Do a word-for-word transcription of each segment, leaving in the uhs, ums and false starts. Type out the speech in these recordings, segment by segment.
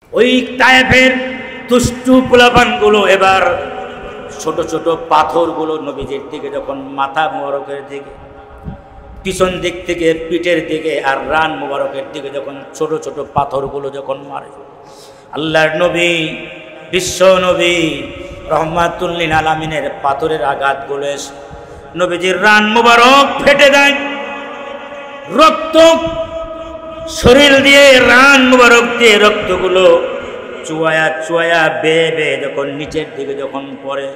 ওই তায়েফের দুষ্টু পোলাপানগুলো এবার ছোট ছোট পাথরগুলো নবীজির দিকে যখন মাথা মোবারকের দিকে, পিছন দিক থেকে পিঠের দিকে আর রান মোবারকের দিকে যখন ছোট ছোট পাথরগুলো যখন মারে, আল্লাহর নবী বিশ্ব নবী রহমাতুল লিল আলামিনের পাথরের আঘাতগুলো এসে নবীজির রান মোবারক ফেটে দেয়। রক্ত শরীর দিয়ে রান মোবারক দিয়ে রক্তগুলো চুয়ায়া চুয়ায়া বেয়ে বেয়ে যখন নিচের দিকে যখন পড়ে,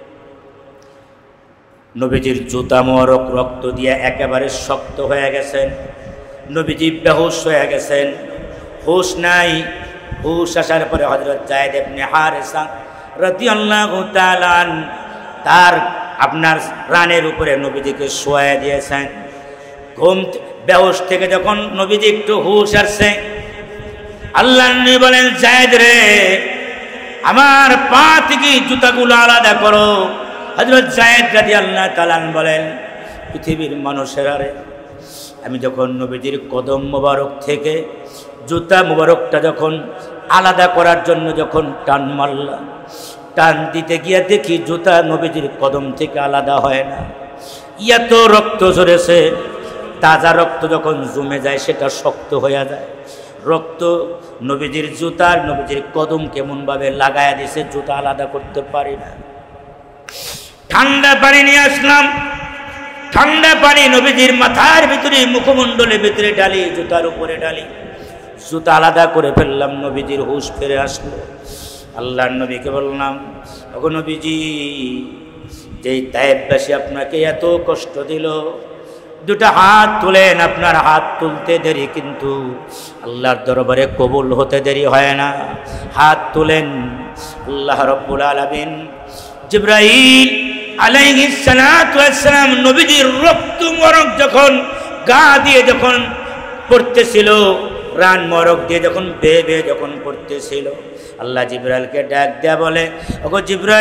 নবীজির জুতা মোবারক রক্ত দিয়ে একেবারে শক্ত হয়ে গেছেন। নবীজি বেহুশ হয়ে গেছেন, হুশ নাই। হুশ আসার পরে হযরত যায়েদ ইবনে হারেসা রাদিয়াল্লাহু তাআলা তার আপনার রানের উপরে নবীজিকে শোয়া দিয়েছেন। ঘুম বেহুশ থেকে যখন নবীজি একটু হুশ আসছে, আল্লাহর নবী বলেন, যায়েদ রে, আমার পা থেকে জুতাগুলো আলাদা করো। হযরত যায়েদ রাদিয়াল্লাহু তাআলা বলেন, পৃথিবীর মানুষেরা রে, আমি যখন নবীজির কদম মোবারক থেকে জুতা মোবারকটা যখন আলাদা করার জন্য যখন টান মারলাম, টান দিতে গিয়ে দেখি জুতা নবীজির কদম থেকে আলাদা হয় না। এত রক্ত ঝরেছে। তাজা রক্ত যখন জমে যায় সেটা শক্ত হয়ে যায়। রক্ত নবীজির জুতার নবীজির কদম কেমনভাবে লাগায়া দিছে, জুতা আলাদা করতে পারি না। ঠান্ডা পানি নিয়ে আসলাম, ঠান্ডা পানি নবীজির মাথার ভিতরে মুখমণ্ডলের ভিতরে ঢালি, জুতার উপরে ঢালি, জুতা আলাদা করে ফেললাম। নবীজির হুঁশ ফিরে আসলো। আল্লাহর নবীকে বললাম, ওগো নবীজি, যেই তায়েফবাসী আপনাকে এত কষ্ট দিল, দুটা হাত তুলেন। আপনার হাত তুলতে দেরি, কিন্তু আল্লাহর দরবারে কবুল হতে দেরি হয় না। হাত তুলেন। আল্লাহ রাব্বুল আলামিন জিবরাইল আলাইহিস সালাতু ওয়াস সালাম নবীজির রক্ত মোবারক যখন গা দিয়ে যখন পড়তেছিল, রান মোবারক দিয়ে যখন বেয়ে বেয়ে যখন পড়তেছিল, আল্লাহ জিবরাইলকে ডাক দেয়া বলে, ওগো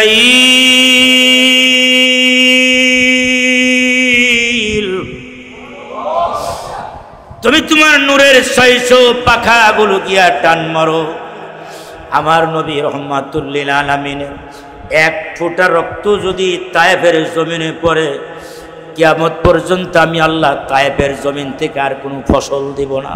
জিবরাইল, তুমি তোমার নূরের ছয়শো পাখাগুলো গিয়া টান মারো। আমার নবী রহমাতুল লিল আলামিনের এক ফোঁটা রক্ত যদি তায়েফের জমিনে পড়ে, কিয়ামত পর্যন্ত আমি আল্লাহ তায়েফের জমিন থেকে আর কোনো ফসল দিব না।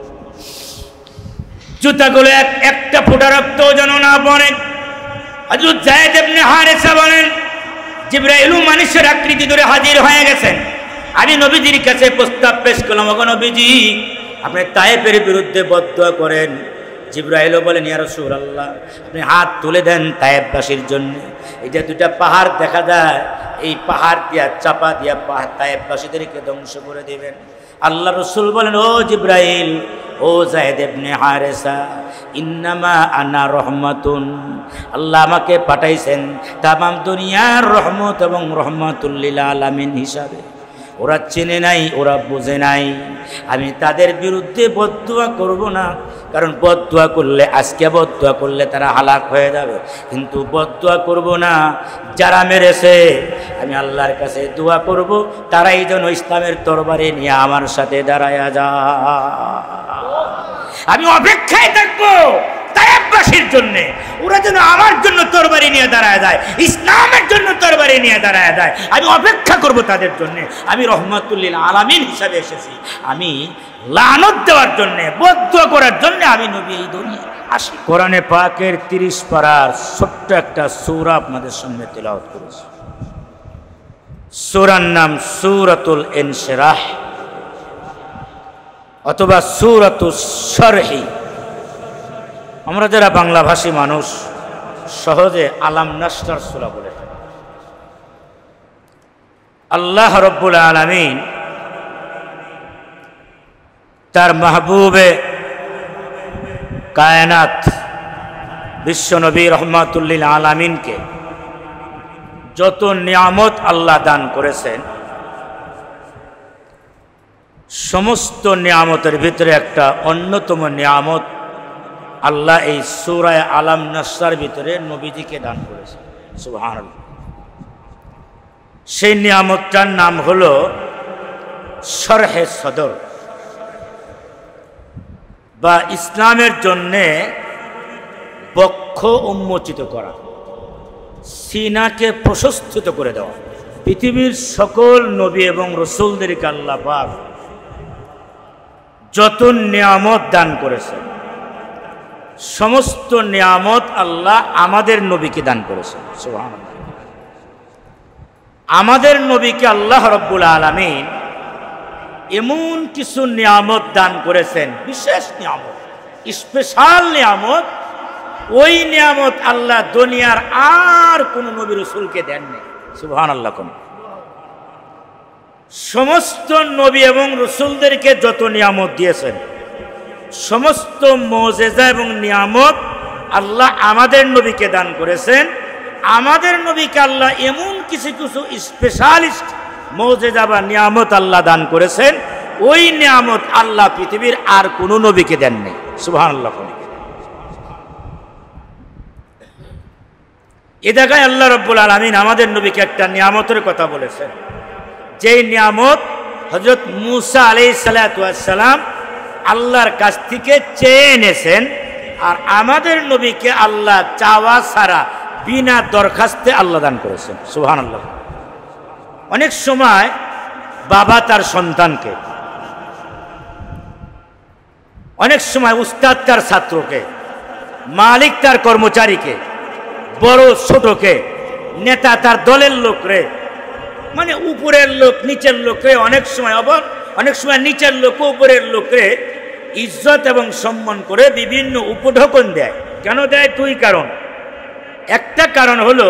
জুতাগুলো এক একটা ফোঁটা রক্ত যেন না পড়ে। হযরত যায়েদ ইবনে হারেসা বলেন, জিবরাইল মানুষের আকৃতি ধরে হাজির হয়ে গেছেন। আমি নবীজির কাছে প্রস্তাব পেশ করলাম, ওগো নবীজি, আপনি তায়েফের বিরুদ্ধে বদদুয়া করেন। জিবরাইলও বলেন, ইয়া রাসূলুল্লাহ, আপনি হাত তুলে দেন তায়েফবাসীর জন্য। এটা দুটা পাহাড় দেখা যায়, এই পাহাড় দিয়া চাপা দিয়া পাহাড় তায়েফবাসীদেরকে ধ্বংস করে দিবেন। আল্লাহ রাসূল বলেন, ও জিবরাইল, ও যায়েদ ইবনে হারেসা, ইন্নামা আনা রহমাতুন, আল্লাহ আমাকে পাঠাইছেন তামাম দুনিয়ার রহমত এবং রহমাতুল লিল আলামিন হিসাবে। ওরা চেনে নাই, ওরা বোঝে নাই। আমি তাদের বিরুদ্ধে বদদুয়া করব না, কারণ বদদুয়া করলে, আজকে বদদুয়া করলে তারা হালাক হয়ে যাবে, কিন্তু বদদুয়া করব না। যারা মেরেছে আমি আল্লাহর কাছে দোয়া করব, তারাই যেন ইসলামের তরবারি নিয়ে আমার সাথে দাঁড়ায়া যায়। আমি অপেক্ষায় থাকবো তায়েফবাসীর জন্য, ওরা যেন আমার জন্য তরবারি নিয়ে দাঁড়ায় যায়, ইসলামের জন্য তরবারি নিয়ে দাঁড়ায় যায়। আমি অপেক্ষা করব তাদের জন্য। আমি রহমাতুল লিল আলামিন হিসাবে এসেছি, আমি লানত দেওয়ার জন্য, বদদুয়া করার জন্য আমি নবী এই দুনিয়ায় আসি। কোরআনে পাকের তিরিশ পারার ছোট্ট একটা সূরা আপনাদের সামনে তেলাওয়াত করেছি। সূরার নাম সূরাতুল ইনশিরাহ অথবা সূরাতুস শরহি। আমরা যারা বাংলা ভাষী মানুষ সহজে আলাম নাশরার সূরা বলে থাকি। আল্লাহ রাব্বুল আলামিন তার মাহবুবে কায়নাত বিশ্বনবী রহমাতুল লিল আলামিনকে যত নিয়ামত আল্লাহ দান করেছেন, সমস্ত নিয়ামতের ভিতরে একটা অন্যতম নিয়ামত আল্লাহ এই সূরা আলাম নাশরার ভিতরে নবীজিকে দান করেছে। সুবহানাল্লাহ। সেই নিয়ামতটার নাম হলো শরহে সদর, বা ইসলামের জন্যে বক্ষ উন্মোচিত করা, সিনাকে প্রশস্তিত করে দেওয়া। পৃথিবীর সকল নবী এবং রসুলদেরকে আল্লাহ পাক যত নিয়ামত দান করেছেন, সমস্ত নিয়ামত আল্লাহ আমাদের নবীকে দান করেছেন। সুবহানাল্লাহ। আমাদের নবীকে আল্লাহ রব্বুল আলামিন এমন কিছু নিয়ামত দান করেছেন, বিশেষ নিয়ামত, স্পেশাল নিয়ামত। ওই নিয়ামত আল্লাহ দুনিয়ার আর কোন নবী রাসূলকে দেননি। সুবহানাল্লাহ। কোন সমস্ত নবী এবং রাসূলদেরকে যত নিয়ামত দিয়েছেন, সমস্ত মুজিজা এবং নিয়ামত আল্লাহ আমাদের নবীকে দান করেছেন। আমাদের নবীকে আল্লাহ এমন কিছু কিছু স্পেশালিস্ট মুজিজা বা নিয়ামত আল্লাহ দান করেছেন, ওই নিয়ামত আল্লাহ পৃথিবীর আর কোনো নবীকে দেননি। সুবহানাল্লাহ। এ জায়গায় আল্লাহ রাব্বুল আলামিন আমাদের নবীকে একটা নিয়ামতের কথা বলেছেন, যেই নিয়ামত হযরত মূসা আলাইহিস সালাতু ওয়াস সালাম আল্লাহর কাছ থেকে চেয়ে এনেছেন, আর আমাদের নবীকে আল্লাহ চাওয়া ছাড়া বিনা দরখাস্তে আল্লাহ দান করেছেন। সুবহানাল্লাহ। অনেক সময় বাবা তার সন্তানকে, অনেক সময় উস্তাদ তার ছাত্রকে, মালিক তার কর্মচারীকে, বড় ছোটকে, নেতা তার দলের লোকরে, মানে উপরের লোক নিচের লোকরে, অনেক সময় আবার অনেক সময় নিচের লোক উপরের লোকরে ইজ্জত এবং সম্মান করে বিভিন্ন উপঢৌকন দেয়। কেন দেয়? দুই কারণ। একটা কারণ হলো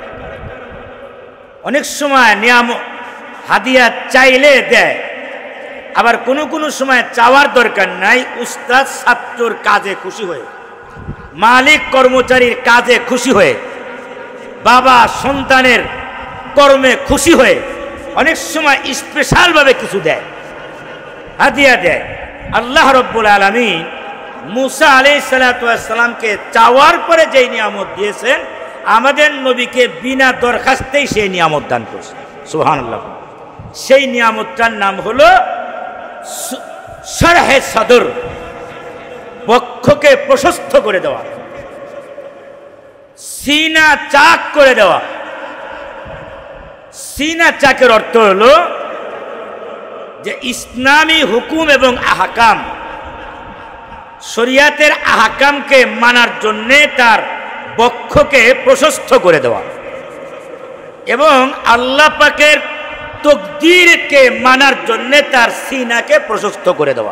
অনেক সময় নিয়ামত হাদিয়া চাইলে দেয়, আবার কোনো কোনো সময় চাওয়ার দরকার নাই, উস্তাদ ছাত্রর কাজে খুশি হয়ে, মালিক কর্মচারীর কাজে খুশি হয়ে, বাবা সন্তানের কর্মে খুশি হয়ে অনেক সময় স্পেশালভাবে কিছু দেয়, হাদিয়া দেয়। আল্লাহ রব্বুল আলামিন মূসা আলাইহিস সালাতু ওয়াস সালামকে চাওয়ার পরে যেই নিয়ামত দিয়েছেন, আমাদের নবীকে বিনা দরখাস্তেই সেই নিয়ামত দান করেছেন। সুবহানাল্লাহ। সেই নিয়ামতটার নাম হলো শরহে সদর, বক্ষকে প্রশস্ত করে দেওয়া, সিনা চাক করে দেওয়া। সিনা চাকের অর্থ হলো যে ইসলামী হুকুম এবং আহকাম, শরিয়াতের আহকামকে মানার জন্য তার বক্ষকে প্রশস্ত করে দেওয়া এবং আল্লাহ পাকের তকদীরকে মানার জন্য তার সিনাকে প্রশস্ত করে দেওয়া।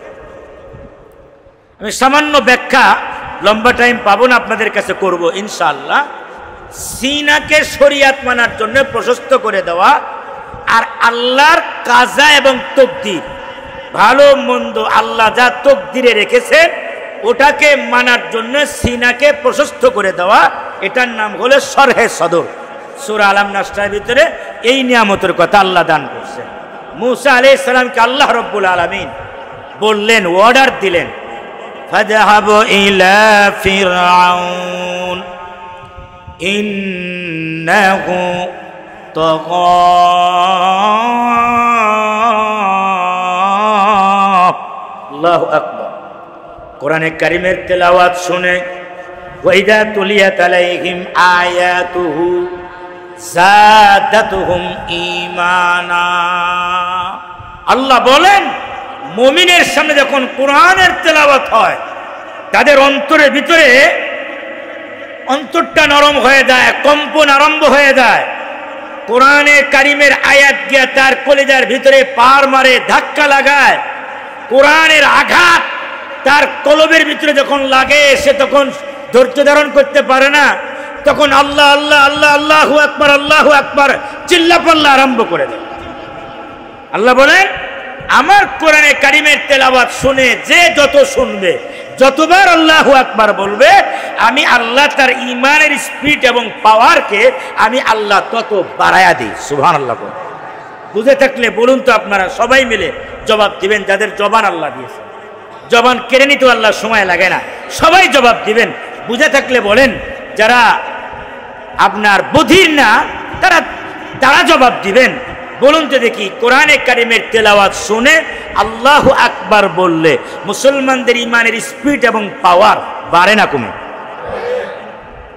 আমি সামান্য ব্যাখ্যা, লম্বা টাইম পাবো না, আপনাদের কাছে করব ইনশাআল্লাহ। সিনাকে শরিয়াত মানার জন্য প্রশস্ত করে দেওয়া, আর আল্লাহর কাজা এবং তকদির, ভালো মন্দ আল্লাহ যা তকদিরে রেখেছেন ওটাকে মানার জন্য সিনাকে প্রশস্ত করে দেওয়া, এটার নাম হলো শরহে সদর। সূরা আলাম নাসরার ভিতরে এই নিয়ামতের কথা আল্লাহ দান করছেন। মূসা আলাইহিস সালামকে আল্লাহ রব্বুল আলামিন বললেন, অর্ডার দিলেন, ফাযহাবু ইলা ফিরআউন ইন্নাহু তাগা। আল্লাহু আকবার। কোরআনে কারীমের তেলাওয়াত শুনে, ওয়াইদা তুলিয়াত আলাইহিম আয়াতুহু যাদাতুহুম ঈমানা। আল্লাহ বলেন, মুমিনের সামনে যখন কোরআনের তেলাওয়াত হয়, তাদের অন্তরের ভিতরে অন্তরটা নরম হয়ে যায়, কম্পন আরম্ভ হয়ে যায়। কোরআনে কারীমের আয়াত গিয়া তার কলিজার ভিতরে পার মারে, ধাক্কা লাগায়। কোরআনের আঘাত তার কলবের ভিতরে যখন লাগে, সে তখন ধৈর্য ধারণ করতে পারে না, তখন আল্লাহ আল্লাহ আল্লাহ আল্লাহু আকবার আল্লাহু আকবার চিল্লাপাল্লা আরম্ভ করে দেয়। আল্লাহ বলেন, আমার কোরআনে কারীমের তেলাওয়াত শুনে যে যত শুনবে, যতবার আল্লাহু আকবার বলবে, আমি আল্লাহ তার ঈমানের স্পিড এবং পাওয়ারকে আমি আল্লাহ তত বাড়ায়া দিই। সুবহানাল্লাহ। বুঝে থাকলে বলুন তো, আপনারা সবাই মিলে জবাব দিবেন, যাদের জবান আল্লাহ দিয়েছে। জবান কেড়ে নিতে আল্লাহ সময় লাগে না, সবাই জবাব দিবেন। বুঝে থাকলে বলেন, যারা আপনার বধির না তারা তারা জবাব দিবেন। বলুন তো দেখি, কোরআনে কারীমের তেলাওয়াত শুনে আল্লাহু আকবার বললে মুসলমানদের ইমানের স্পিড এবং পাওয়ার বাড়ে না কমে?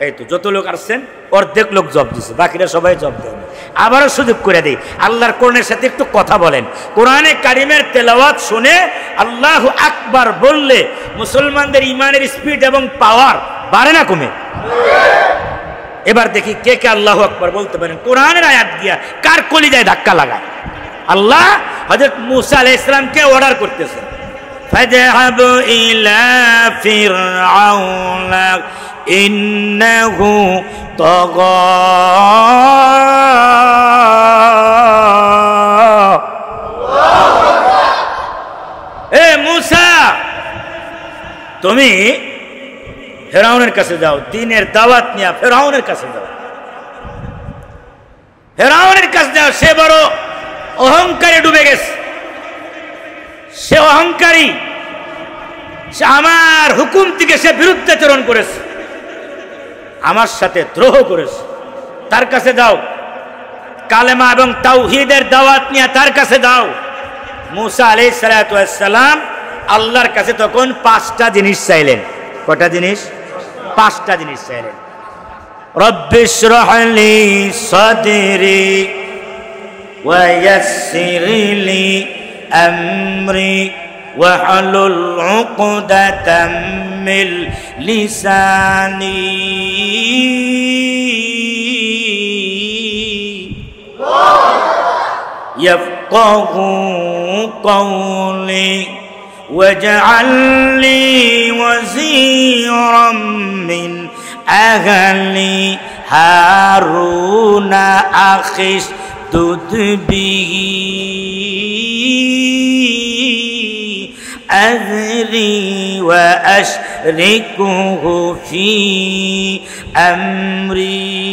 এই তো যত লোক আসছেন অর্ধেক লোক জব দিচ্ছে, বাকিরা সবাই জব দেন। আবারও সুযোগ করে দিই, আল্লাহর কোরআনের সাথে একটু কথা বলেন। কোরআনে কারিমের তেলাওয়াত শুনে আল্লাহু আকবার বললে মুসলমানদের ইমানের স্পিড এবং পাওয়ার বাড়ে না কমে? এবার দেখি কে কে আল্লাহু আকবার বলতে পারেন কোরআনের আয়াত দিয়া কার কলিজায় ধাক্কা লাগায়। আল্লাহ হযরত মূসা আলাইহিস সালামকে অর্ডার করতেছেন, ফাযহাব ইলা ফিরআউনা ইন্নাহু তাগা। এ মূসা, তুমি ফেরাউনের কাছে যাও, দ্বীনের দাওয়াত নিয়ে ফেরাউনের কাছে যাও। ফেরাউনের কাছে যাও, সে বড় অহংকারে ডুবে গেছে, সে অহংকারী, সে আমার হুকুম থেকে সে বিরুদ্ধাচরণ করেছে, আমার সাথে দ্রোহ করেছে। তার কাছে যাও, কালেমা এবং তাওহীদের দাওয়াত নিয়ে তার কাছে যাও। মূসা আলাইহিস সালাতু ওয়াস সালাম আল্লাহর কাছে তখন পাঁচটা জিনিস চাইলেন। কয়টা জিনিস? পাঁচটা জিনিস চাইলেন। রব্বিশরাহ লি সাদরি ওয়া ইয়াসসির লি আমরি ওয়াহলুল উকদাতাম মিন লিসানি ইয়াফকাহু কওলি واجعل لي وزيرا من أهلي هارون أخي اشدد به أذري وأشركه في أمري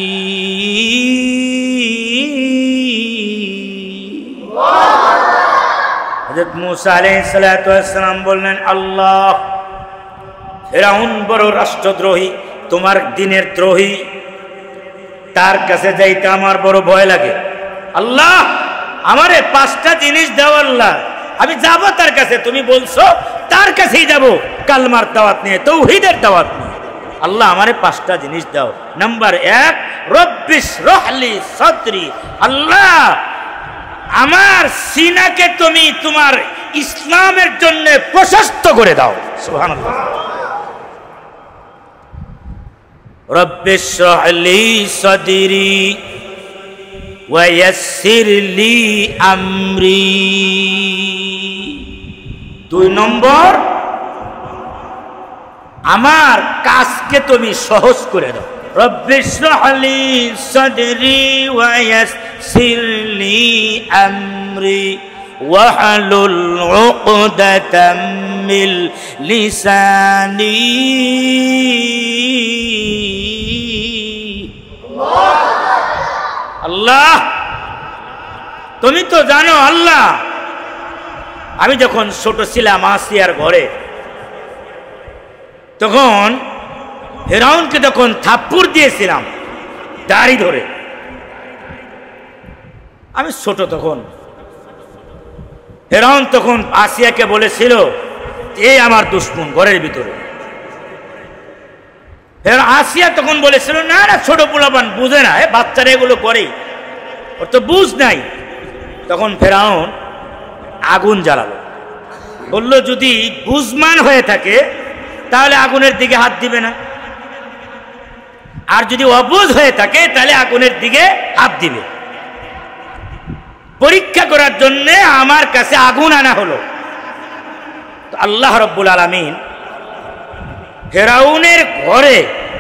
হযরত মূসা আলাইহিস সালাতু ওয়াস সালাম বললেন, আল্লাহ, ফিরআউন বড় রাষ্ট্রদ্রোহী, তোমার দ্বীনের দ্রোহী, তার কাছে যাইতে আমার বড় ভয় লাগে। আল্লাহ, আমারে পাঁচটা জিনিস দাও আল্লাহ, আমি যাব তার কাছে, তুমি বলছো তার কাছেই যাব, কালমার দাওয়াত নিয়ে, তাওহীদের দাওয়াত নিয়ে। আল্লাহ, আমারে পাঁচটা জিনিস দাও। নাম্বার এক, রব্বিশরাহ লি সাদরি, আল্লাহ আমার সিনাকে তুমি তোমার ইসলামের জন্য প্রশস্ত করে দাও। সুবহানাল্লাহ। রব্বিশরাহ লি সাদরি ওয়া ইয়াসসির লি আমরি। দুই নম্বর, আমার কাজকে তুমি সহজ করে দাও। রব্বিশরাহ লি সাদরি ওয়া ইয়াসসির লি আমরি ওয়াহলুল উকদাতাম মিন লিসানি। আল্লাহ, তুমি তো জানো আল্লাহ, আমি যখন ছোট ছিলাম আসিয়ার ঘরে, তখন ফিরআউনকে যখন থাপ্পড় দিয়েছিলাম দাড়ি ধরে, আমি ছোট তখন, ফিরআউন তখন আসিয়াকে বলেছিল এই আমার দুশমন ঘরের ভিতরে। আসিয়া তখন বলেছিল, না না, ছোট পোলাপান বুঝে না, বাচ্চারা এগুলো করে, ওর তো বুঝ নাই। তখন ফিরআউন আগুন জ্বালালো, বলল যদি বুঝমান হয়ে থাকে তাহলে আগুনের দিকে হাত দিবে না, আর যদি অবুঝ হয়ে থাকে তাহলে আগুনের দিকে হাত দিবে। পরীক্ষা করার জন্য আমার কাছে আগুন আনা হলো। তো আল্লাহ রাব্বুল আলামিন ফিরআউনের ঘরে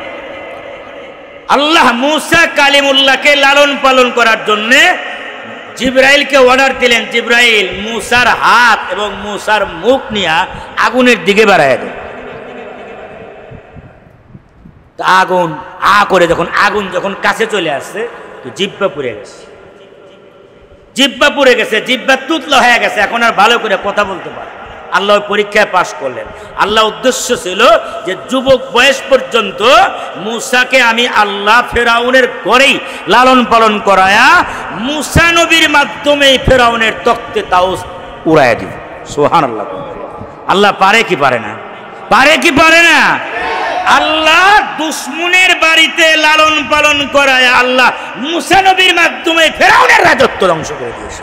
আল্লাহ মূসা কালিমুল্লাহকে লালন পালন করার জন্য জিবরাইলকে অর্ডার দিলেন, জিবরাইল মূসার হাত এবং মূসার মুখ নিয়ে আগুনের দিকে বাড়ায় দেন। আগুন আ করে যখন আগুন যখন কাছে চলে আসছে, তো জিহ্বা পুড়ে গেছে, জিহ্বা পুড়ে গেছে, জিহ্বা তুতলা হয়ে গেছে, এখন আর ভালো করে কথা বলতে পারে। আল্লাহ পরীক্ষায় পাশ করলেন। আল্লাহ উদ্দেশ্য ছিল যে যুবক বয়স পর্যন্ত মূসাকে আমি আল্লাহ ফেরাউনের ঘরেই লালন পালন করায়া মূসা নবীর মাধ্যমে ফেরাউনের তখ্তে তাউস উড়াইয়া দিব। সুবহানাল্লাহ। আল্লাহ পারে কি পারে না? পারে কি পারে না? আল্লাহ দুশ্মনের বাড়িতে লালন পালন করায় আল্লাহ মুসা নবীর মাধ্যমে ফেরাউনের রাজত্ব ধ্বংস করে দিয়েছে।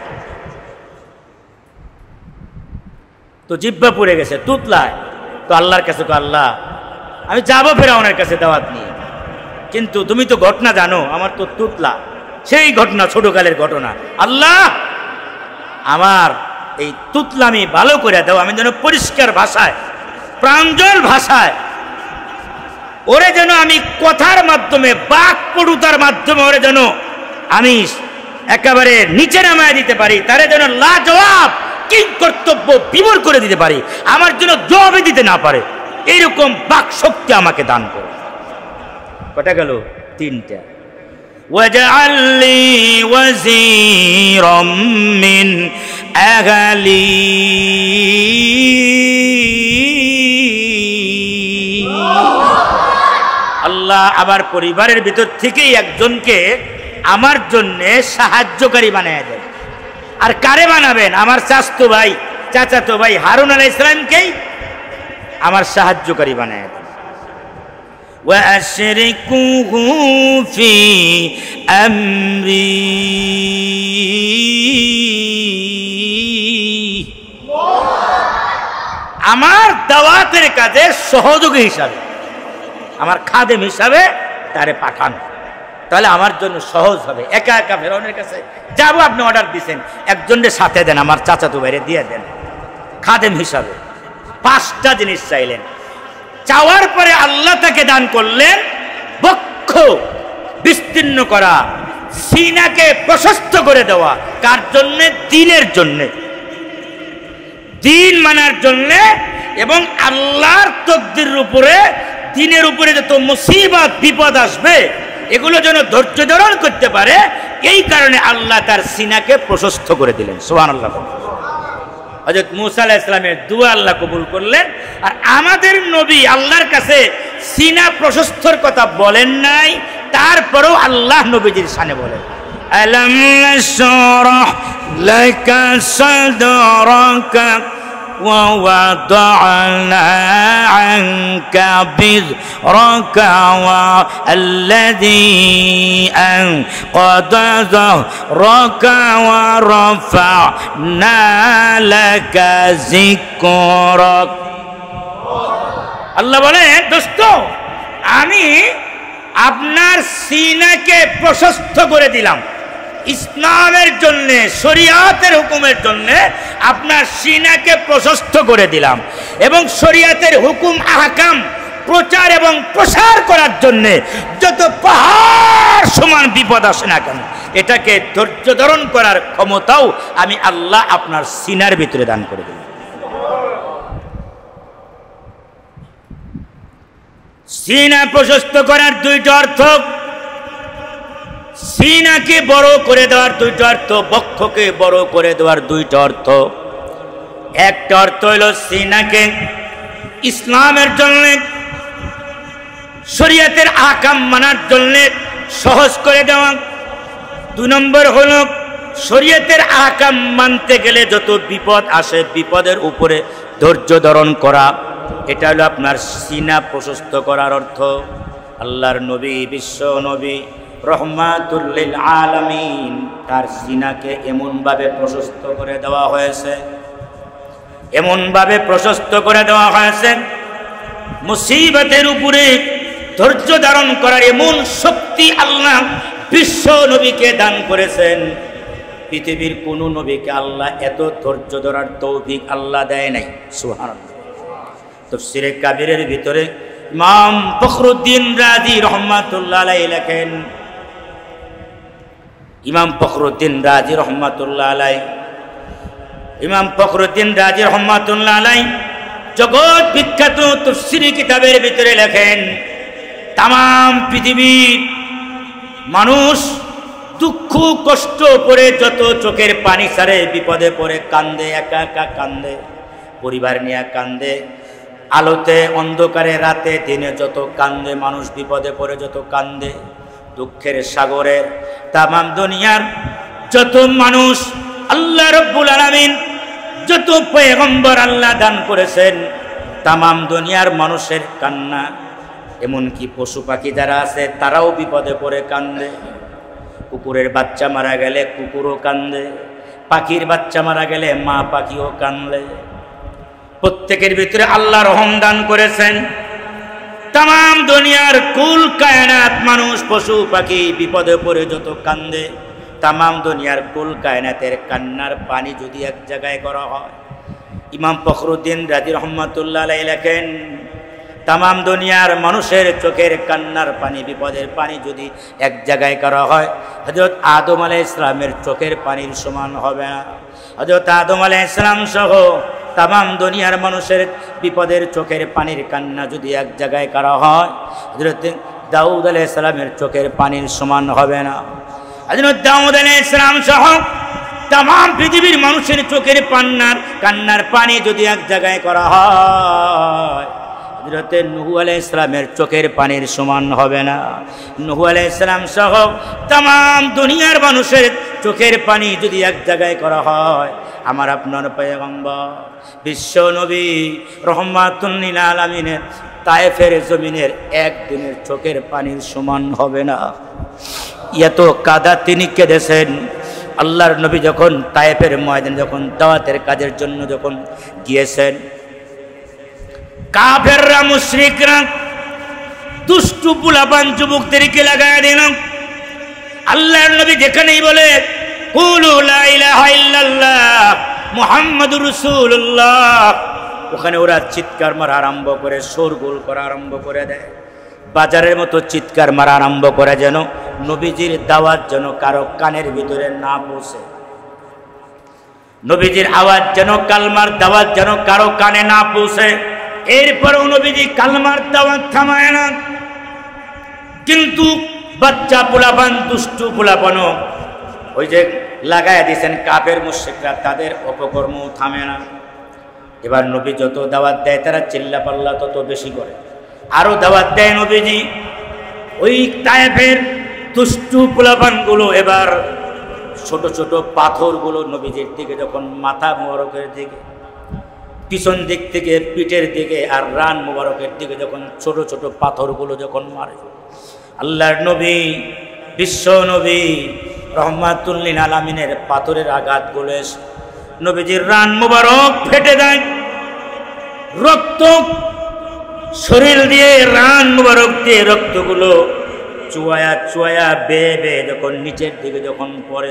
তো জিহ্বা পড়ে গেছে তুতলায়, তো আল্লাহর কাছে, তো আল্লাহ আমি যাবো ফেরাউনের কাছে দাওয়াত নিয়ে, কিন্তু তুমি তো ঘটনা জানো, আমার তো তুতলা, সেই ঘটনা ছোটকালের ঘটনা। আল্লাহ আমার এই তুতলামি ভালো করে দাও, আমি যেন পরিষ্কার ভাষায় প্রাঞ্জল ভাষায় ওরে যেন আমি কথার মাধ্যমে বাক পড়ুতার মাধ্যমে ওরে যেন আমি একেবারে নিচে নামায় দিতে পারি, তারে যেন লাজবাব কি কর্তব্য বিমূর করে দিতে পারি, আমার জন্য জবাবে দিতে না পারে, এইরকম বাক শক্তি আমাকে দান করো। কটা গেল? তিনটা। ওয়াজআলনি ওয়াজিরাম মিন আহলি, আল্লাহ আমার পরিবারের ভিতর থেকেই একজনকে আমার জন্য সাহায্যকারী বানিয়ে দেন। আর কারে বানাবেন? আমার চাচাতো ভাই চাচাতো ভাই হারুন আলাইহিস সালামকেই আমার সাহায্যকারী বানিয়ে দেন। ওয়া আশরিকুহু ফি আমরি, আমার দাওয়াতের কাজে সহযোগী হিসাবে, আমার খাদেম হিসাবে তারে পাঠান, তাহলে আমার জন্য সহজ হবে। একা একা ফেরাউনের কাছে যাবো, আপনি অর্ডার দিচ্ছেন, একজনের সাথে দেন, আমার চাচাতো ভাইরে দিয়ে দেন খাদেম হিসাবে। পাঁচটা জিনিস চাইলেন, চাওয়ার পরে আল্লাহ তাকে দান করলেন বক্ষ বিস্তীর্ণ করা, সিনাকে প্রশস্ত করে দেওয়া। কার জন্য? দ্বীনের জন্য, দ্বীন মানার জন্য, এবং আল্লাহর তাকদীরের উপরে, দ্বীনের উপরে যত মুসিবত বিপদ আসবে এগুলো যেন ধৈর্য ধারণ করতে পারে, এই কারণে আল্লাহ তার সিনাকে প্রশস্ত করে দিলেন। সুবহানাল্লাহ। হযরত মূসা আলাইহিস সালামের দুআ আল্লাহ কবুল করলেন। আর আমাদের নবী আল্লাহর কাছে সিনা প্রশস্তর কথা বলেন নাই, তারপরেও আল্লাহ নবীজির শানে বলেন, আলাম নাশরাহ লাকা সাদরাকা ওয়া ওয়াদা'না আনকা বিযরাকা ওয়া আল্লাযী আনকাযা যাহরাকা ওয়া রাফা'না লাকা যিকরাক। আল্লাহ বলে, দোস্ত আমি আপনার সিনাকে প্রশস্ত করে দিলাম ইসলামের জন্য, শরিয়াতের হুকুমের জন্য আপনার সিনাকে প্রশস্ত করে দিলাম, এবং শরিয়াতের হুকুম আহকাম প্রচার এবং প্রসার করার জন্য যত পাহাড় সমান বিপদ আসে না কেন, এটাকে ধৈর্য ধারণ করার ক্ষমতাও আমি আল্লাহ আপনার সিনার ভিতরে দান করে দিলাম। সিনা প্রশস্ত করার দুইটা অর্থ, সিনাকে বড় করে দেওয়ার দুইটা অর্থ, বক্ষকে বড় করে দেওয়ার দুইটা অর্থ। একটা অর্থ হইল সিনাকে ইসলামের জন্য, শরিয়াতের আহকাম মানার জন্য সহজ করে দেওয়া। দুই নম্বর হল শরিয়াতের আহকাম মানতে গেলে যত বিপদ আসে বিপদের উপরে ধৈর্য ধারণ করা, এটা হলো আপনার সিনা প্রশস্ত করার অর্থ। আল্লাহর নবী, বিশ্ব নবী রহমাতুল লিল আলামিন, তার সিনাকে এমনভাবে প্রশস্ত করে দেওয়া হয়েছে, এমনভাবে প্রশস্ত করে দেওয়া হয়েছে, মুসিবতের উপরে ধৈর্য ধারণ করার এমন শক্তি আল্লাহ বিশ্ব নবীকে দান করেছেন। পৃথিবীর কোন নবীকে আল্লাহ এত ধৈর্য ধরার তৌফিক আল্লাহ দেয় নাই। সুবহানাল্লাহ। তাফসীরে কাবীরের ভিতরে ইমাম ফখরুদ্দীন রাজি রহমাতুল্লাহ আলাইহি লেখেন, ইমাম ফখরুদ্দীন রাজি রহমাতুল্লাহ আলাইহি, ইমাম ফখরুদ্দীন রাজি রহমাতুল্লাহ আলাইহি জগৎ বিখ্যাত তাফসীরি কিতাবের ভিতরে লেখেন, তাম পৃথিবীর মানুষ দুঃখ কষ্ট পড়ে যত চোখের পানি ছাড়ে, বিপদে পড়ে কান্দে, একা একা কান্দে, পরিবার নিয়ে কান্দে, আলোতে অন্ধকারে রাতে দিনে যত কান্দে মানুষ, বিপদে পড়ে যত কান্দে, দুঃখের সাগরে তামাম দুনিয়ার যত মানুষ আল্লাহ রাব্বুল আলামিন যত পয়গম্বর আল্লাহ দান করেছেন, তামাম দুনিয়ার মানুষের কান্না এমনকি পশু পাখি যারা আছে তারাও বিপদে পড়ে কান্দে। কুকুরের বাচ্চা মারা গেলে কুকুরও কান্দে, পাখির বাচ্চা মারা গেলে মা পাখিও কান্দে। প্রত্যেকের ভিতরে আল্লাহ রহম দান করেছেন। তাম দুনিয়ার কুল কায়নাত মানুষ পশু পাখি বিপদে পড়ে যত কান্দে, তাম দুনিয়ার কুল কায়নাতের কান্নার পানি যদি এক জায়গায় করা হয়, ইমাম ফখরুদ্দিন রাজি রহমাতুল্লাহ আলাইহি লেখেন, তাম দুনিয়ার মানুষের চোখের কান্নার পানি, বিপদের পানি যদি এক জায়গায় করা হয়, হযরত আদম আলাইহিস সালামের চোখের পানির সমান হবে না। হযরত আদম আলাইহিস সালাম সহ তাম দুনিয়ার মানুষের বিপদের চোখের পানির কান্না যদি এক জায়গায় করা হয়, হযরত দাউদ আলাইহিস সালামের চোখের পানির সমান হবে না। হযরত দাউদ আলাইহিস সালাম সহ তাম পৃথিবীর মানুষের চোখের পান্নার কান্নার পানি যদি এক জায়গায় করা হয়, হযরত নূহ আলাইহিস সালামের চোখের পানির সমান হবে না। নূহ আলাইহিস সালাম সহ তাম দুনিয়ার মানুষের চোখের পানি যদি এক জায়গায় করা হয়, আমার আপনার পয়গম্বর বিশ্ব নবী রহমাতুল লিল আলামিনের তায়েফের জমিনের একদিনের চোখের পানির সমান হবে না। এত কাদা তিনি কেঁদেছেন। আল্লাহর নবী যখন তায়েফের ময়দানে যখন দাওয়াতের কাজের জন্য যখন গিয়েছেন, কাফেররা মুশরিকরা দুষ্টু পোলাপান যুবকদেরকে লাগায় দিল। আল্লাহর নবী যেখানেই বলে কুলু লা ইলাহা ইল্লাল্লাহ মুহাম্মাদুর রাসূলুল্লাহ, ওখানে ওরা চিৎকার মারা আরম্ভ করে, শোরগোল করা আরম্ভ করে দেয়। বাজারের মতো চিৎকার মারা আরম্ভ করে, যেন নবীজির দাওয়াত যেন কারো কানের ভিতরে না পৌঁছে, নবীজির আওয়াজ যেন কালমার দাওয়াত যেন কারো কানে না পৌঁছে। এরপরেও নবীজি কালমার দাওয়াত থামায় না। কিন্তু বাচ্চা পোলাপান দুষ্টু পোলাপানও ওই যে লাগায় দিয়েছেন কাফের মুশরিকরা, তাদের অপকর্ম থামে না। এবার নবী যত দাওয়াত দেয় তারা চিল্লা পাল্লা তত বেশি করে, আরো দাওয়াত দেয় নবীজি। ওই তায়েফের দুষ্টু পোলাপানগুলো এবার ছোট ছোট পাথরগুলো নবীজির দিকে যখন মাথা মোবারকের দিকে, পিছন দিক থেকে পিঠের দিকে আর রান মোবারকের দিকে যখন ছোট ছোট পাথরগুলো যখন মারে, আল্লাহর নবী বিশ্ব নবী রহমাতুল লিল আলামিনের পাথরের আঘাতগুলো এসে নবীজির রান মোবারক ফেটে দেয়। রক্ত শরীর দিয়ে রান মোবারক দিয়ে রক্তগুলো চুয়ায়া চুয়ায়া বেয়ে বেয়ে যখন নিচের দিকে যখন পড়ে,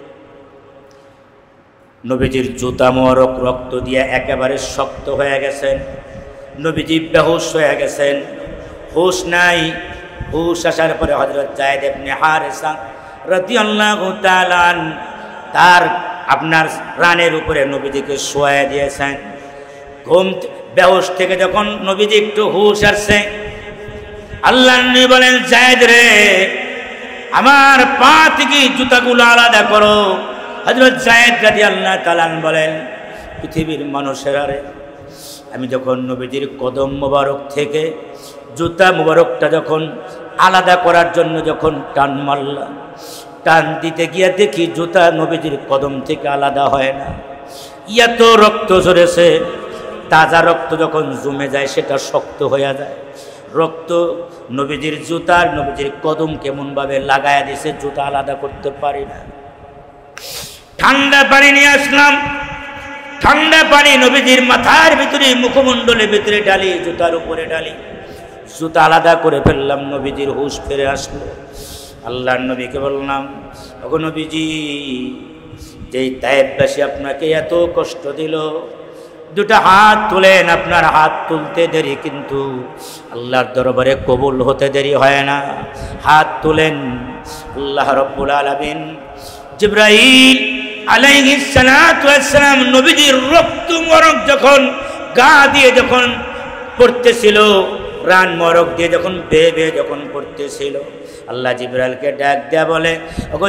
নবীজির জুতা মোবারক রক্ত দিয়ে একেবারে শক্ত হয়ে গেছেন। নবীজি বেহুশ হয়ে গেছেন, হুশ নাই। হুশ আসার পরে হযরত যায়েদ ইবনে হারেসা রাদিয়াল্লাহু তাআলা তার আপনার রানের উপরে নবীজিকে শোয়া দিয়েছেন। ঘুম বেহুশ থেকে যখন নবীজি একটু হুশ আসছে, আল্লাহর নবী বলেন, যায়েদ রে, আমার পা থেকে জুতাগুলো আলাদা করো। হযরত যায়েদ রাদিয়াল্লাহু তাআলা বলেন, পৃথিবীর মানুষেরা রে, আমি যখন নবীজির কদম মোবারক থেকে জুতা মোবারকটা যখন আলাদা করার জন্য যখন টান মারলাম, টান দিতে গিয়ে দেখি জুতা নবীজির কদম থেকে আলাদা হয় না। এত রক্ত ঝরেছে। তাজা রক্ত যখন জমে যায় সেটা শক্ত হয়ে যায়। রক্ত নবীজির জুতার নবীজির কদম কেমনভাবে লাগায়া দিছে, জুতা আলাদা করতে পারি না। ঠান্ডা পানি নিয়ে আসলাম, ঠান্ডা পানি নবীজির মাথার ভিতরে মুখমণ্ডলের ভিতরে ঢালি, জুতার উপরে ঢালি, জুতা আলাদা করে ফেললাম। নবীজির হুঁশ ফিরে আসলো। আল্লাহর নবীকে বললাম, ওগো নবীজি, যেই তায়েফবাসী আপনাকে এত কষ্ট দিল, দুটা হাত তুলেন। আপনার হাত তুলতে দেরি, কিন্তু আল্লাহর দরবারে কবুল হতে দেরি হয় না। হাত তুলেন। আল্লাহ রাব্বুল আলামিন জিবরাইল আলাইহিস সালাতু ওয়াস সালাম নবীজির রক্ত মোবারক যখন গা দিয়ে যখন পড়তেছিল, রান মোবারক দিয়ে যখন বেয়ে বেয়ে যখন পড়তেছিল, আল্লাহ জিবরাইলকে ডাক দেয়া বলে, ওগো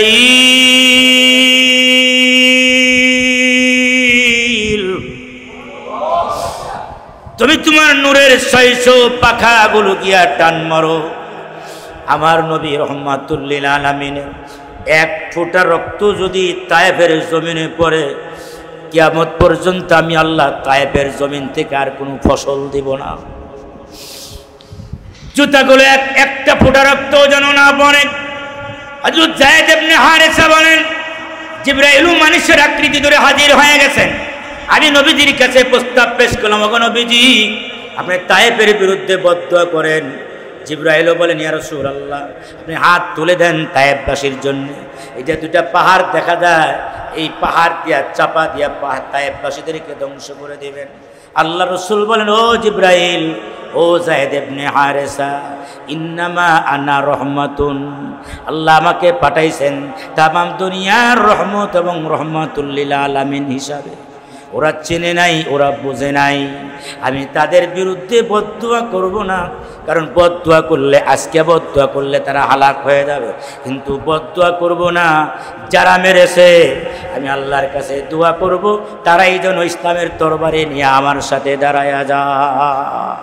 জিবরাইল, তুমি তোমার নূরের ছয়শ পাখাগুলো গিয়া টান মারো। আমার নবী রহমাতুল লিল আলামিনের এক ফোঁটা রক্ত যদি তায়েফের জমিনে পড়ে, কিয়ামত পর্যন্ত আমি আল্লাহ তায়েফের জমিন থেকে আর কোনো ফসল দিব না। জুতাগুলো এক একটা ফোঁটা রক্ত যেন না পড়ে। হযরত যায়েদ ইবনে হারেসা বলেন, জিবরাইল মানুষের আকৃতি ধরে হাজির হয়ে গেছেন। আমি নবীজির কাছে প্রস্তাব পেশ করলাম, ওগো নবীজি, আপনি তায়েফের বিরুদ্ধে বদদুয়া করেন। জিবরাইলও বলেন, ইয়া রাসূলুল্লাহ, আপনি হাত তুলে দেন তায়েফবাসীর জন্য। এই যে দুটা পাহাড় দেখা যায়, এই পাহাড় দিয়া চাপা দিয়া পাহাড় তায়েফবাসীদেরকে ধ্বংস করে দিবেন। আল্লাহ রসুল বলেন, ও জিবরাইল, ও যায়েদ ইবনে হারেসা, ইন্নামা আনা রহমাতুন, আল্লাহ আমাকে পাঠাইছেন তামাম দুনিয়ার রহমত এবং রহমাতুল লিল আলামিন হিসাবে। ওরা চেনে নাই, ওরা বোঝে নাই। আমি তাদের বিরুদ্ধে বদদুয়া করব না, কারণ বদদুয়া করলে, আজকে বদদুয়া করলে তারা হালাক হয়ে যাবে। কিন্তু বদদুয়া করব না, যারা মেরেছে আমি আল্লাহর কাছে দোয়া করব তারাই যেন ইসলামের তরবারি নিয়ে আমার সাথে দাঁড়ায়া যায়।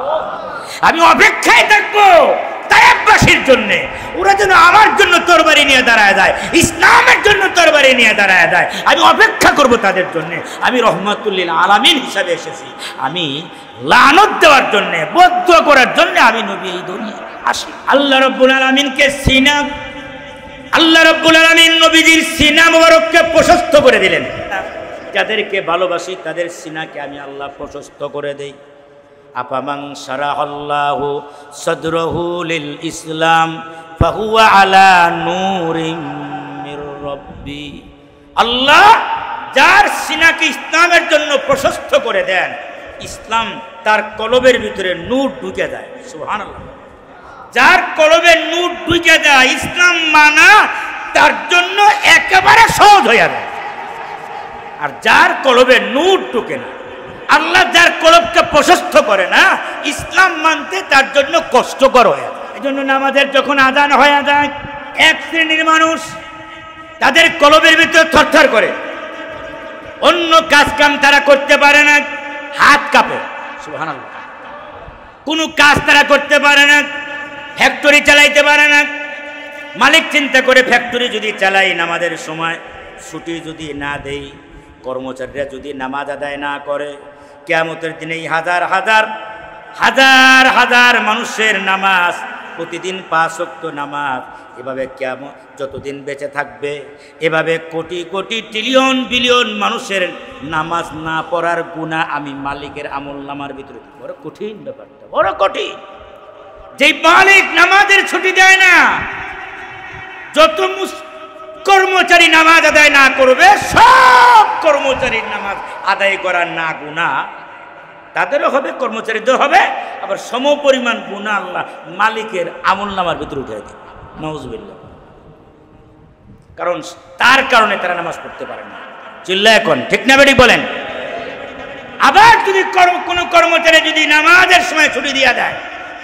আমি অপেক্ষায় থাকবো তায়েফবাসীর জন্য, ওরা যেন আমার জন্য তরবারি নিয়ে দাঁড়ায় যায়, ইসলামের জন্য তরবারি নিয়ে দাঁড়ায় যায়। আমি অপেক্ষা করব তাদের জন্য। আমি রহমাতুল লিল আলামিন হিসাবে এসেছি, আমি লানত দেওয়ার জন্য, বদদুয়া করার জন্য আমি নবী এই দুনিয়ায় আসি। আল্লাহ রাব্বুল আলামিনকে সিনা, আল্লাহ রাব্বুল আলামিন নবীজির সিনা মোবারককে প্রশস্ত করে দিলেন। যাদেরকে ভালোবাসি তাদের সিনাকে আমি আল্লাহ প্রশস্ত করে দেই। আফামান শারাহাল্লাহু সাদরাহু লিল ইসলাম ফাহুয়া আলা নূরিম মির রাব্বি, আল্লাহ যার সিনাকে ইসলামের জন্য প্রশস্ত করে দেন, ইসলাম তার কলবের ভিতরে নূর ঢুকে যায়। সুবহানাল্লাহ। যার কলবে নূর ঢুকে যায়, ইসলাম মানা তার জন্য একেবারে সহজ হয়ে যায়। আর যার কলবে নূর ঢুকে না, আল্লাহ যার কলবকে প্রশস্ত করে না, ইসলাম মানতে তার জন্য কষ্টকর হয়ে যায়। এই জন্য নামাজের যখন আজান হয়ে যায়, এক শ্রেণীর মানুষ তাদের কলবের ভিতরে থরথর করে, অন্য কাজ কাম তারা করতে পারে না, হাত কাঁপে। সুবহানাল্লাহ। কোনো কাজ তারা করতে পারে না, ফ্যাক্টরি চালাইতে পারে না। মালিক চিন্তা করে, ফ্যাক্টরি যদি চালাই, নামাজের সময় ছুটি যদি না দেই, কর্মচারীরা যদি নামাজ আদায় না করে, কিয়ামতের দিনে হাজার হাজার হাজার হাজার মানুষের নামাজ, প্রতিদিন পাঁচ ওয়াক্ত নামাজ, এভাবে কিয়ামত যতদিন বেঁচে থাকবে, এভাবে কোটি কোটি ট্রিলিয়ন বিলিয়ন মানুষের নামাজ না পড়ার গুনাহ আমি মালিকের আমলনামার ভিতরে। বড় কঠিন ব্যাপারটা, বড় কঠিন। যেই মালিক নামাজের ছুটি দেয় না, যত কর্মচারী নামাজ আদায় না করবে, সব কর্মচারীর নামাজ আদায় করার না গুনাহ তাদেরও হবে, কর্মচারীদের হবে, আবার সম পরিমাণ গুনাহ আল্লাহ মালিকের আমলনামার ভিতরে উঠে দেয়। নাউজুবিল্লাহ। কারণ তার কারণে তারা নামাজ পড়তে পারে না। চিল্লায় এখন ঠিক না বেটি বলেন? আবার যদি কোনো কর্মচারী যদি নামাজের সময় ছুটি দিয়ে দেয়,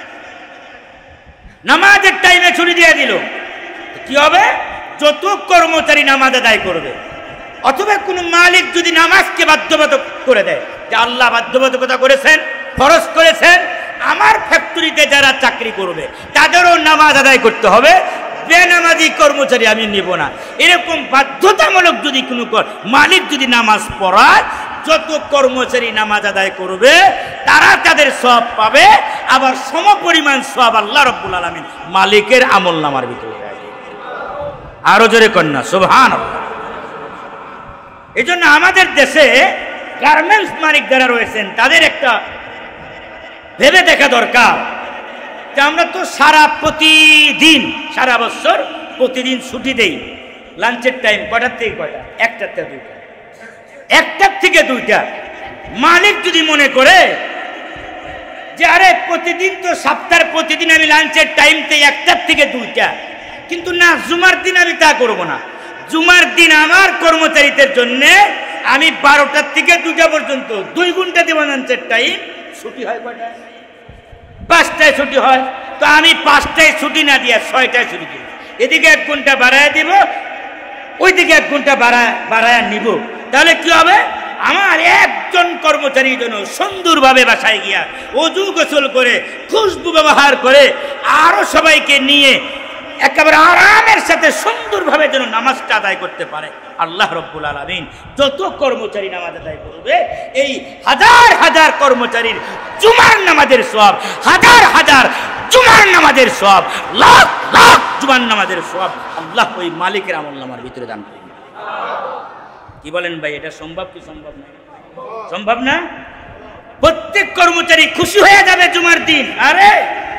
নামাজের টাইমে ছুটি দিয়ে দিল, কি হবে? যত কর্মচারী নামাজ আদায় করবে, অথবা কোনো মালিক যদি নামাজকে বাধ্যবাধক করে দেয়, যে আল্লাহ বাধ্যবাধকতা করেছেন, ফরজ করেছেন, আমার ফ্যাক্টরিতে যারা চাকরি করবে তাদেরও নামাজ আদায় করতে হবে, বেনামাজি কর্মচারী আমি নেব না, এরকম বাধ্যতামূলক যদি কোনো মালিক যদি নামাজ পড়ায়, যত কর্মচারী নামাজ আদায় করবে তারা তাদের সওয়াব পাবে, আবার সম পরিমাণ সওয়াব আল্লাহ রাব্বুল আলামিন মালিকের আমলনামার ভিতরে। আরো জোরে কন্যা সুবহানাল্লাহ। এই জন্য আমাদের দেশে গার্মেন্টস মালিক যারা রয়েছেন তাদের একটা ভেবে দেখা দরকার যে আমরা তো সারা প্রতিদিন, সারা বছর প্রতিদিন ছুটি দেই। লাঞ্চের টাইম কয়টার থেকে কয়টা? একটার থেকে দুইটা, একটার থেকে দুইটা। মালিক যদি মনে করে যে আরে প্রতিদিন তো সপ্তাহের প্রতিদিন আমি লাঞ্চের টাইমতে একটার থেকে দুইটা, কিন্তু না, জুমার দিন আমি তা করব না। জুমার দিন আমার কর্মচারীদের জন্য আমি বারোটার থেকে দুটা পর্যন্ত দুই ঘন্টা দেব লাঞ্চের টাইম। ছুটি হয় কয়টায়? পাঁচটায় ছুটি হয়, তো আমি পাঁচটায় ছুটি না দিয়ে ছয়টায় ছুটি দিব। এদিকে এক ঘন্টা বাড়ায় দিব, ওইদিকে এক ঘন্টা বাড়ায় বাড়ায় নিব। তাহলে কি হবে? আমার একজন কর্মচারী যেন সুন্দরভাবে বাসায় গিয়া ওযু গোসল করে, খুশবু ব্যবহার করে, আরো সবাইকে নিয়ে একেবারে আরামের সাথে সুন্দরভাবে যেন নামাজটা আদায় করতে পারে। আল্লাহ রাব্বুল আলামিন যত কর্মচারী নামাজ আদায় করবে, এই হাজার হাজার কর্মচারীর জুমার নামাজের সওয়াব হাজার হাজার জুমার নামাজের সওয়াব, লাখ লাখ জুমার নামাজের সওয়াব আল্লাহ ওই মালিকের আমলনামার ভিতরে দান করেন। কি বলেন ভাই, এটা সম্ভব কি সম্ভব না? সম্ভব না? প্রত্যেক কর্মচারী খুশি হয়ে যাবে জুমার দিন, আরে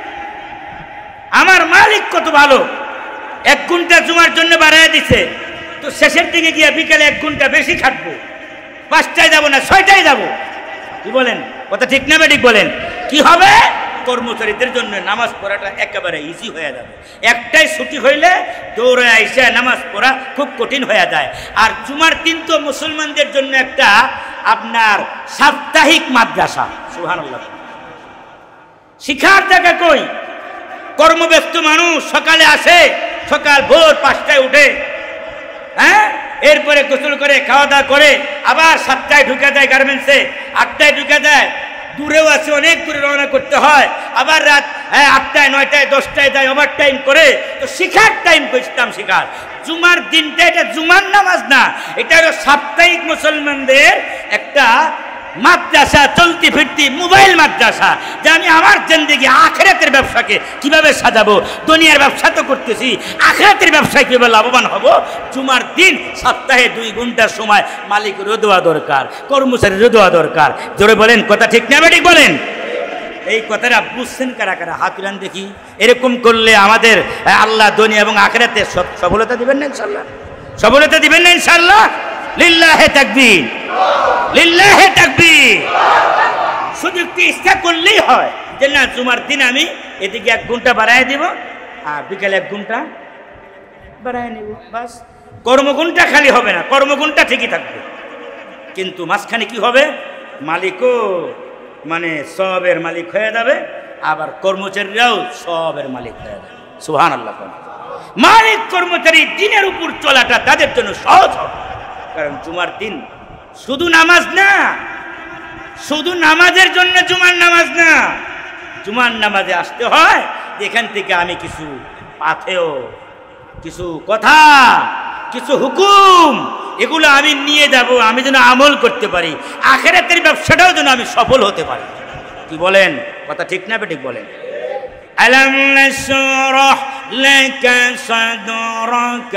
আমার মালিক কত ভালো, এক ঘন্টা জুমার জন্য বাড়ায় দিছে, তো শেষের দিকে গিয়ে বিকালে এক ঘন্টা বেশি খাটবো, পাঁচটায় যাবো না ছয়টায় যাবো। কি বলেন, কথা ঠিক না ঠিক বলেন? কি হবে, কর্মচারীদের জন্য নামাজ পড়াটা একেবারে ইজি হয়ে যাবে। একটাই ছুটি হইলে দৌড়ে আইসা নামাজ পড়া খুব কঠিন হয়ে যায়। আর জুমার দিন তো মুসলমানদের জন্য একটা আপনার সাপ্তাহিক মাদ্রাসা, সুবহানাল্লাহ। শিখার জায়গা কই? কর্মব্যস্ত মানুষ সকালে আসে, সকাল ভোর পাঁচটায় উঠে, হ্যাঁ, এরপরে গোসল করে খাওয়া দাওয়া করে আবার সাতটায় ঢুকে যায় গার্মেন্টসে, আটটায় ঢুকে যায়, দূরেও আছে অনেক দূরে রওনা করতে হয়, আবার রাত হ্যাঁ আটটায় নয়টায় দশটায় যায় ওভার টাইম করে। তো শিখার টাইম ইসলাম শিখার জুমার দিনটা এটা জুমার নামাজ না, এটা হলো সাপ্তাহিক মুসলমানদের একটা মাদ্রাসা, চলতি ফিরতি মোবাইল মাদ্রাসা, যে আমি আমার জিন্দেগি আখিরাতের ব্যবসাকে কিভাবে সাজাবো। দুনিয়ার ব্যবসা তো করতেছি, আখিরাতের ব্যবসায় কিভাবে লাভবান হব। জুমার দিন সপ্তাহে দুই ঘন্টার সময় মালিকেরও দেওয়া দরকার, কর্মচারীরও দেওয়া দরকার। জোরে বলেন, কথা ঠিক না ঠিক বলেন? এই কথাটা বুঝছেন কারা কারা? হাত তুলেন দেখি। এরকম করলে আমাদের আল্লাহ দুনিয়া এবং আখিরাতে সফলতা দিবেন না ইনশাআল্লাহ, সফলতা দিবেন না ইনশাআল্লাহ। লিল্লাহে তাকবীর, লিল্লাহে তাকবীর। শুধু একটু ইচ্ছা করলেই হয় যে না জুমার দিন আমি এদিকে এক ঘন্টা বাড়ায় দিব আর বিকালে এক ঘন্টা বাড়ায় নিব, বাস। কর্মঘণ্টা খালি হবে না, কর্মঘণ্টা ঠিকই থাকবে, কিন্তু মাঝখানে কি হবে, মালিকও মানে সবের মালিক হয়ে যাবে, আবার কর্মচারীরাও সবের মালিক হয়ে যাবে। সুবহানাল্লাহ। মালিক কর্মচারী দিনের উপর চলাটা তাদের জন্য সহজ হবে, কারণ জুমার দিন শুধু নামাজ না, শুধু নামাজের জন্য জুমার নামাজ না, জুমার নামাজে আসতে হয় এখান থেকে আমি কিছু পাথেয়, কিছু কথা, কিছু হুকুম, এগুলো আমি নিয়ে যাব, আমি যেন আমল করতে পারি, আখিরাতের ব্যবসাটাও যেন আমি সফল হতে পারি। কি বলেন, কথা ঠিক না ঠিক বলেন? ألم نشرح لك صدرك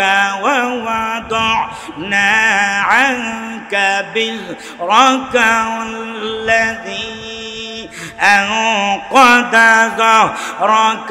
ووضعنا عنك وزرك والذي أنقض ظهرك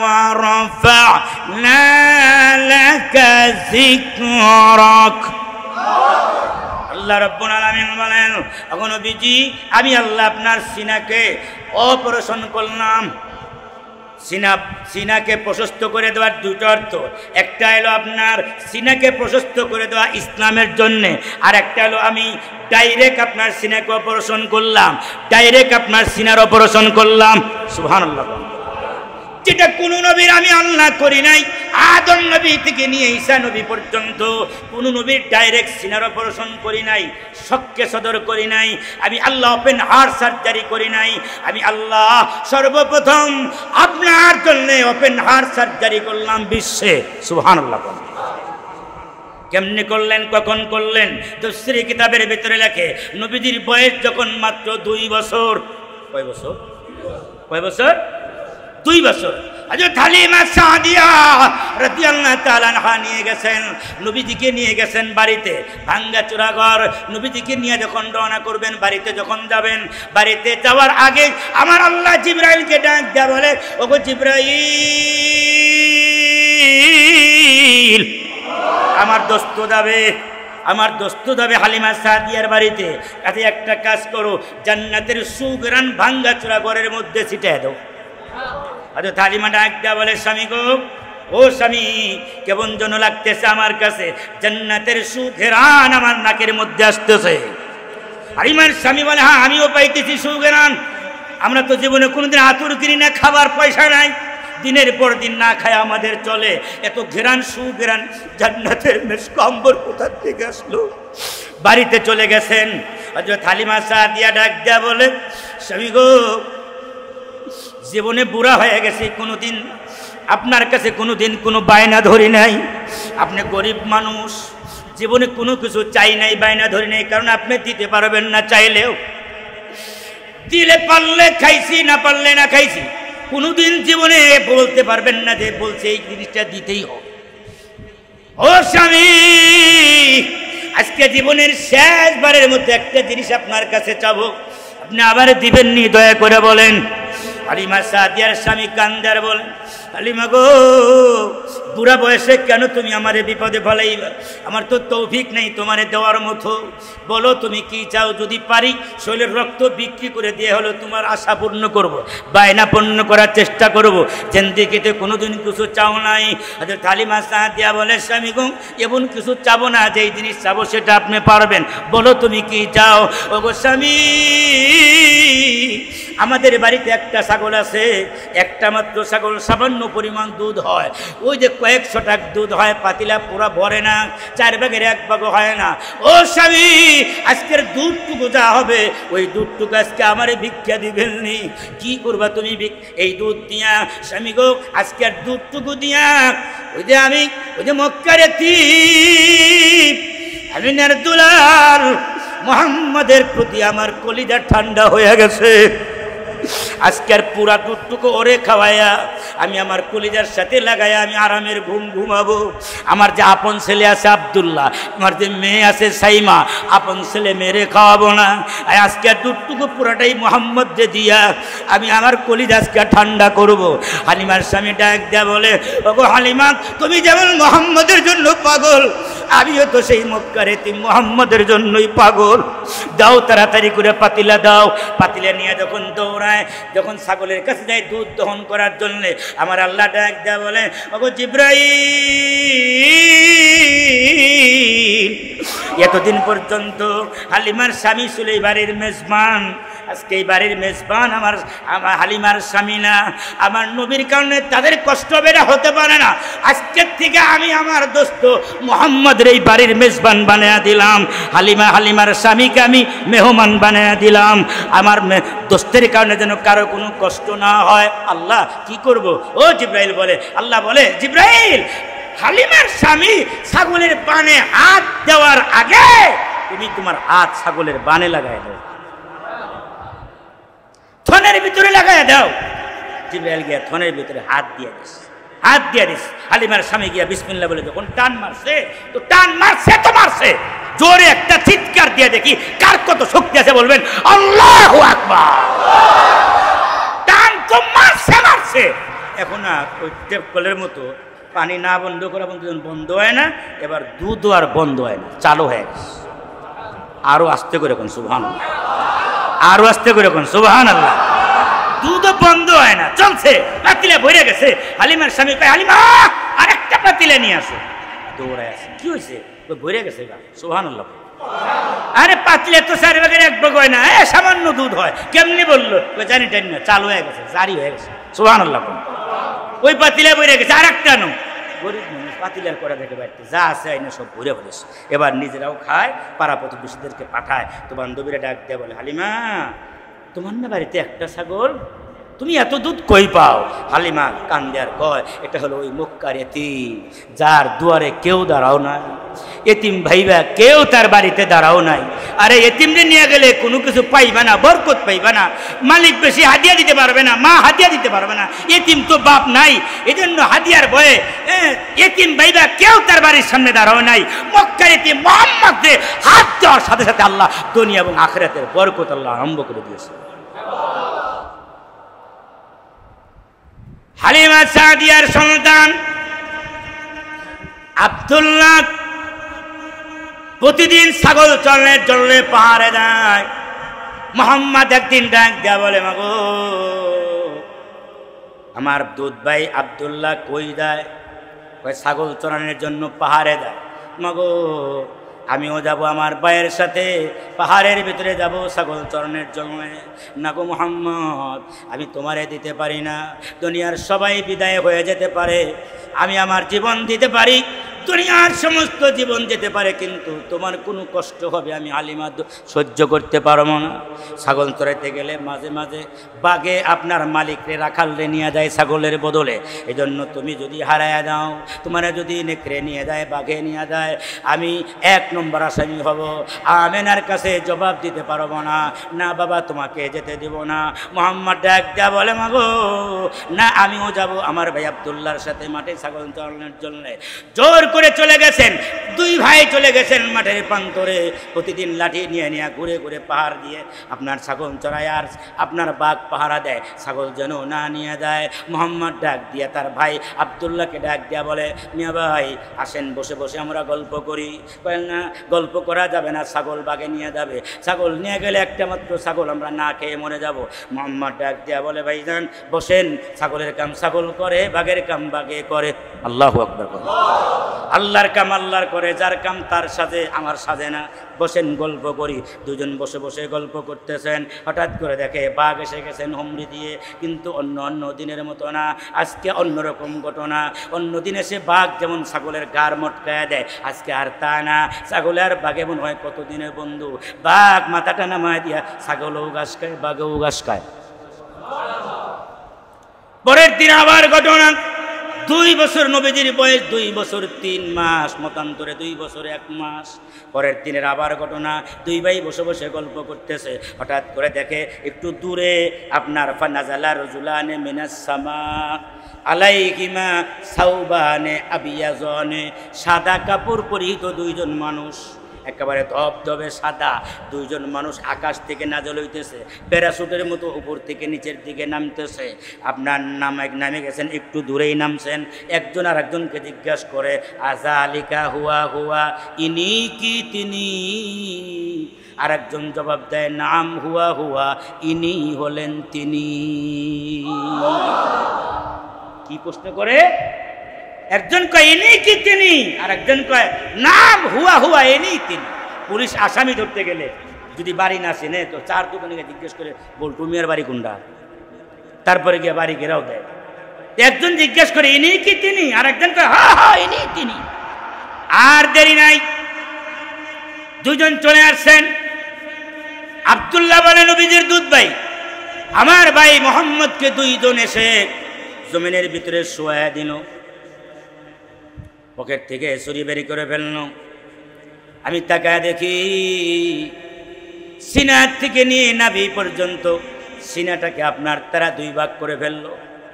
ورفعنا لك ذكرك। আল্লাহ রাব্বুল আলামিন বলেন, এখন নবীজি আমি আল্লাহ আপনার সিনাকে অপারেশন করলাম। সিনা সিনাকে প্রশস্ত করে দেওয়ার দুটো অর্থ, একটা হলো আপনার সিনাকে প্রশস্ত করে দেওয়া ইসলামের জন্যে, আর একটা হলো আমি ডাইরেক্ট আপনার সিনাকে অপারেশন করলাম, ডাইরেক্ট আপনার সিনার অপারেশন করলাম। সুবহানাল্লাহ। যেটা কোন নবীর আমি আল্লাহ করি নাই, আদম নবী থেকে নিয়ে ঈসা নবী পর্যন্ত কোন নবীর ডাইরেক্ট সিনার অপারেশন করি নাই, শক্কে সদর করি নাই, আমি আল্লাহ ওপেন হার্ট সার্জারি করি নাই। আমি আল্লাহ সর্বপ্রথম আপনার জন্য ওপেন হার্ট সার্জারি করলাম বিশ্বে। সুবহানাল্লাহ। কেমনে করলেন, কখন করলেন? তাফসীর কিতাবের ভিতরে লেখে নবীজির বয়স যখন মাত্র দুই বছর। কয় বছর? কয় বছর? দুই বছর। হযরত হালিমা সাদিয়া রাদিয়াল্লাহু তাআলা আনহা নিয়ে গেছেন, নবীজিকে নিয়ে গেছেন বাড়িতে, ভাঙ্গাচোরা ঘর। নবীজিকে নিয়ে যখন রওনা করবেন, বাড়িতে যখন যাবেন, বাড়িতে যাওয়ার আগে আমার আল্লাহ জিবরাইলকে ডাক দেয়া বলে, ওগো জিবরাইল, আমার দোস্ত যাবে, আমার দোস্ত যাবে হালিমা সাদিয়ার বাড়িতে, কাছে একটা কাজ করো, জান্নাতের সুগরান ভাঙ্গাচোরা ঘরের মধ্যে ছিটিয়ে দাও। আজ হালিমা ডাক দেয়া বলে, স্বামী গো, ও স্বামী, কেমন যেন লাগতেছে আমার কাছে, জান্নাতের সুঘেরান আমার নাকের মধ্যে আসতেছে। হালিমার স্বামী বলে, হ্যাঁ আমিও পাইতেছি সুঘেরান, আমরা তো জীবনে কোনোদিন আতুর কিনি না, খাবার পয়সা নাই, দিনের পর দিন না খায় আমাদের চলে, এত ঘেরান সুঘেরান জান্নাতের মেশকাম্বর কোথা থেকে আসলো? বাড়িতে চলে গেছেন। হযরত হালিমা সাদিয়া ডাক দেয়া বলে, স্বামী গো, জীবনে বুড়া হয়ে গেছে, কোনোদিন আপনার কাছে কোনোদিন কোনো বায়না ধরি নাই, আপনি গরিব মানুষ, জীবনে কোনো কিছু চাই নাই, বায়না ধরি নাই, কারণ আপনি দিতে পারবেন না চাইলেও। দিলে পারলে খাইছি, না পারলে না খাইছি, কোনোদিন জীবনে বলতে পারবেন না যে বলছে এই জিনিসটা দিতেই হবে। ও স্বামী, আজকে জীবনের শেষবারের মধ্যে একটা জিনিস আপনার কাছে চাবো, আপনি আবার দিবেননি? দয়া করে বলেন। হালিমা সাদিয়ার স্বামী কান্দার বলেন, হালিমা গো, বুড়া বয়সে কেন তুমি আমারে বিপদে ফেলাইবা? আমার তো তৌফিক নেই তোমারে দেওয়ার মতো। বলো তুমি কি চাও? যদি পারি শরীরের রক্ত বিক্রি করে দিয়ে হলো তোমার আশা পূর্ণ করব, বায়না পূর্ণ করার চেষ্টা করব। জিন্দেগিতে কোনোদিন কিছু চাও নাই। হযরত হালিমা সাদিয়া বলে, স্বামী গো, এমন কিছু চাবো না, যেই জিনিস চাবো সেটা আপনি পারবেন। বলো তুমি কি চাও? ও গো স্বামী, আমাদের বাড়িতে একটা ছাগল আছে, একটা মাত্র ছাগল, সামান্য পরিমাণ দুধ হয়। ওই যে কয়েকশো টাকা দুধ হয়, পাতিলা পুরা ভরে না, চার ভাগের এক ভাগও হয় না। ও স্বামী, আজকের দুধটুকু যা হবে ওই দুধটুকু আজকে আমারে ভিক্ষা দিবেননি। কি করবা তুমি এই দুধ দিয়া? স্বামী গো, আজকের দুধটুকু দিয়া ওই যে আমি ওই যে মক্কার এতিম আমিনার দুলাল মুহাম্মাদের প্রতি আমার কলিজা ঠান্ডা হয়ে গেছে। আজকের পুরা দুধটুকু ওরে খাওয়াইয়া আমি আমার কলিজার সাথে লাগাইয়া আমি আরামের ঘুম ঘুমাবো। আমার যে আপন ছেলে আছে আব্দুল্লাহ, আমার যে মেয়ে আছে সাইমা, আপন ছেলে মেয়েরে খাওয়াবো না? আজকের দুধটুকু পুরাটাই মোহাম্মদ যে দিয়া আমি আমার কলিজা আজকে ঠান্ডা করব। হালিমার স্বামী ডাক দেয়া বলে, ওগো হালিমা, তুমি যেমন মোহাম্মদের জন্য পাগল, আমিও তো সেই মক্কার এতিম মোহাম্মদের জন্যই পাগল। দাও তাড়াতাড়ি করে পাতিলা দাও। পাতিলা নিয়ে যখন দৌড়ায়, যখন ছাগলের কাছে যায় দুধ দহন করার জন্য, আমার আল্লাহ ডাক দেয়া বলে, ওগো জিবরাইল, এতদিন পর্যন্ত হালিমার স্বামী ছিল এই বাড়ির মেজবান, আজকে এই বাড়ির মেজবান আমার আমার হালিমার স্বামী না। আমার নবীর কারণে তাদের কষ্ট বেড়া হতে পারে না। আজকের থেকে আমি আমার দোস্ত মোহাম্মদের এই বাড়ির মেজবান বানিয়ে দিলাম। হালিমা হালিমার স্বামীকে আমি মেহমান বানিয়ে দিলাম। আমার দোস্তের কারণে যেন কারো কোনো কষ্ট না হয়। আল্লাহ কি করব? ও জিব্রাইল বলে, আল্লাহ বলে, জিব্রাইল, হালিমার স্বামী ছাগলের বানে হাত দেওয়ার আগে তুমি তোমার হাত ছাগলের বানে লাগাই দাও, থনের ভিতরে লাগাই দাও। জিব্রাইল গিয়া থনের ভিতরে হাত দিয়ে দিস, হাত দিয়ে দিস। হালিমার স্বামী গিয়া বিসমিল্লাহ বলে যখন টান মারছে, তো টান মারছে তো মারছে, জোরে একটা চিৎকার দিয়ে দেখি কার কত শক্তি আছে, বলবেন আল্লাহু আকবার। টান তো মারছে মারছে, এখন না ওই টেপ কলের মতো পানি না বন্ধ করা বন্ধ বন্ধ হয় না, এবার দুধ আর বন্ধ হয় না, চালু হয়ে গেছে। আরো আস্তে করে কোন সুবহানাল্লাহ, আরো আস্তে করে কোন সুবহানাল্লাহ। দুধও বন্ধ হয় না, চলছে। পাতিলা ভরে গেছে। হালিমার স্বামী কয়, হালিমা আরেকটা পাতিলা নিয়ে আসো। দৌড়ায় আসে, কি হয়েছে? ভরে গেছে। সুবহানাল্লাহ। আরে পাতিলা তো চার ভাগের এক ভাগ হয় না, এ সামান্য দুধ হয়। কেমনি বললো? জানি টানি না, চালু হয়ে গেছে, জারি হয়ে গেছে। সুবহানাল্লাহ। ওই পাতিলা ভরে গেছে, আর একটা নো। গরিব মানুষ পাতিলার করে দেখে বাড়িতে যা আছে আইনা সব ভরে ফেলেছে। এবার নিজেরাও খায়, পাড়া প্রতিবেশীদেরকে পাঠায়। তো বান্ধবীরা ডাক দেয়া বলে, হালিমা, তোমার না বাড়িতে একটা ছাগল, তুমি এত দুধ কই পাও? হালিমা কান্দে আর কয়, এটা হলো ওই মক্কার এতিম, যার দুয়ারে কেউ দাঁড়াও নাই। এতিম ভাইবা কেউ তার বাড়িতে দাঁড়াও নাই। আরে এতিমরে নিয়ে গেলে কোনো কিছু পাইবা না, বরকত পাইবা না। মালিক বেশি হাদিয়া দিতে পারবে না, মা হাদিয়া দিতে পারবে না। এতিম তো বাপ নাই, এই জন্য হাদিয়ার ভয়ে এতিম ভাইবা কেউ তার বাড়ির সামনে দাঁড়াও নাই। মক্কার এতিম মুহাম্মদে হাত দেওয়ার সাথে সাথে আল্লাহ দুনিয়া এবং আখিরাতের বরকত আল্লাহ আরম্ভ করে দিয়েছে। হালিমা সাদিয়ার সন্তান আব্দুল্লাহ প্রতিদিন ছাগল চলনের জন্য পাহাড়ে যায়। মোহাম্মদ একদিন ডাক দেয়া বলে, মাগো, আমার দুধ ভাই আব্দুল্লাহ কই যায়? কয় ছাগল চড়ানোর জন্য পাহাড়ে যায়। মাগো, আমিও যাব আমার ভাইয়ের সাথে, পাহাড়ের ভিতরে যাব ছাগল চড়ানোর জন্য। না গো মোহাম্মদ, আমি তোমারে দিতে পারি না। দুনিয়ার সবাই বিদায় হয়ে যেতে পারে, আমি আমার জীবন দিতে পারি। দুনিয়ার সমস্ত জীবন যেতে পারে, কিন্তু তোমার কোনো কষ্ট হবে আমি হালিমা সহ্য করতে পারবো না। ছাগল চড়াইতে গেলে মাঝে মাঝে বাঘে আপনার মালিকরে রাখালরে নিয়ে যায় ছাগলের বদলে। এই জন্য তুমি যদি হারায়া দাও, তোমার যদি নেকড়ে নিয়ে যায়, বাঘে নিয়ে যায়, আমি এক নম্বর আসামি হব, আমেনার কাছে জবাব দিতে পারবো না। না বাবা, তোমাকে যেতে দিব না। মোহাম্মদ ডাক দেয়া বলে, মাগো না, আমিও যাব আমার ভাই আব্দুল্লাহর সাথে মাঠে ছাগল চড়ানোর জন্য। জোর করে চলে গেছেন, দুই ভাই চলে গেছেন মাঠের প্রান্তরে, প্রতিদিন লাঠি নিয়ে নিয়ে ঘুরে ঘুরে পাহাড় দিয়ে আপনার ছাগল চড়ায়, আর আপনার বাঘ পাহারা দেয় ছাগল যেন না নিয়ে যায়। মোহাম্মদ ডাক দিয়া তার ভাই আব্দুল্লাহকে ডাক দিয়া বলে, মিয়া ভাই আসেন, বসে বসে আমরা গল্প করি। বলেন না, গল্প করা যাবে না, ছাগল বাঘে নিয়ে যাবে, ছাগল নিয়ে গেলে একটা মাত্র ছাগল আমরা না খেয়ে মরে যাব। মোহাম্মদ ডাক দিয়া বলে, ভাইজান বসেন, ছাগলের কাম ছাগল করে, বাঘের কাম বাঘে করে। আল্লাহু আকবার। আল্লাহর কাম আল্লাহর করে, যার কাম তার সাজে, আমার সাজে না। বসেন গল্প করি। দুজন বসে বসে গল্প করতেছেন, হঠাৎ করে দেখে বাঘ এসে গেছেন হুমড়ি দিয়ে, কিন্তু অন্য অন্য দিনের মতো না, আজকে অন্যরকম ঘটনা। অন্য দিনে সে বাঘ যেমন ছাগলের গাড় মটকায় দেয়, আজকে আর তা না। ছাগলে আর বাঘে মনে হয় কতদিনের বন্ধু। বাঘ মাথাটা নামায় দিয়া ছাগলও ঘাস খায়, বাঘেও ঘাস খায়। পরের দিন আবার ঘটনা। দুই বছর নবীজির বয়স, দুই বছর তিন মাস, মতান্তরে দুই বছর এক মাস। পরের দিনের আবার ঘটনা, দুই ভাই বসে বসে গল্প করতেছে, হঠাৎ করে দেখে একটু দূরে আপনার ফানাজালা রাজুলানে মিনাস সামা আলাইহিমা সাওবানে আবিয়াজানে, সাদা কাপড় পরিহিত দুইজন মানুষ, একেবারে ধবধবে সাদা দুইজন মানুষ আকাশ থেকে নাজল হইতেছে, প্যারাশুটের মতো উপর থেকে নিচের দিকে নামতেছে। আপনার নামে নামে গেছেন, একটু দূরেই নামছেন। একজন আর একজনকে জিজ্ঞাসা করে, আজালিকা হুয়া হুয়া, ইনি কি তিনি? আর একজন জবাব দেয়, নাম হুয়া হুয়া, ইনি হলেন তিনি। কি প্রশ্ন করে? একজন কয় ইনি কি তিনি, আর একজন কয় নাম হুয়া হুয়া, ইনি তিনি। পুলিশ আসামি ধরতে গেলে যদি বাড়ি না চেনে তো চার দোকানে জিজ্ঞেস করে, বলটু মিয়ার বাড়ি কোনটা, তারপরে গিয়ে বাড়ি ঘেরাও দেয়। একজন জিজ্ঞেস করে ইনি কি তিনি, আর একজন কয় হা হা ইনি তিনি। আর দেরি নাই, দুজন চলে আসছেন। আব্দুল্লাহ বলে, নবীজির দুধ ভাই, আমার ভাই মোহাম্মদকে দুইজন এসে জমিনের ভিতরে শোয়া দিল, পকেট থেকে ছুরি বেরি করে ফেলল। আমি তাকায় দেখি সিনার থেকে নিয়ে নাভি পর্যন্ত সিনাটাকে আপনার তারা দুই ভাগ করে ফেললো।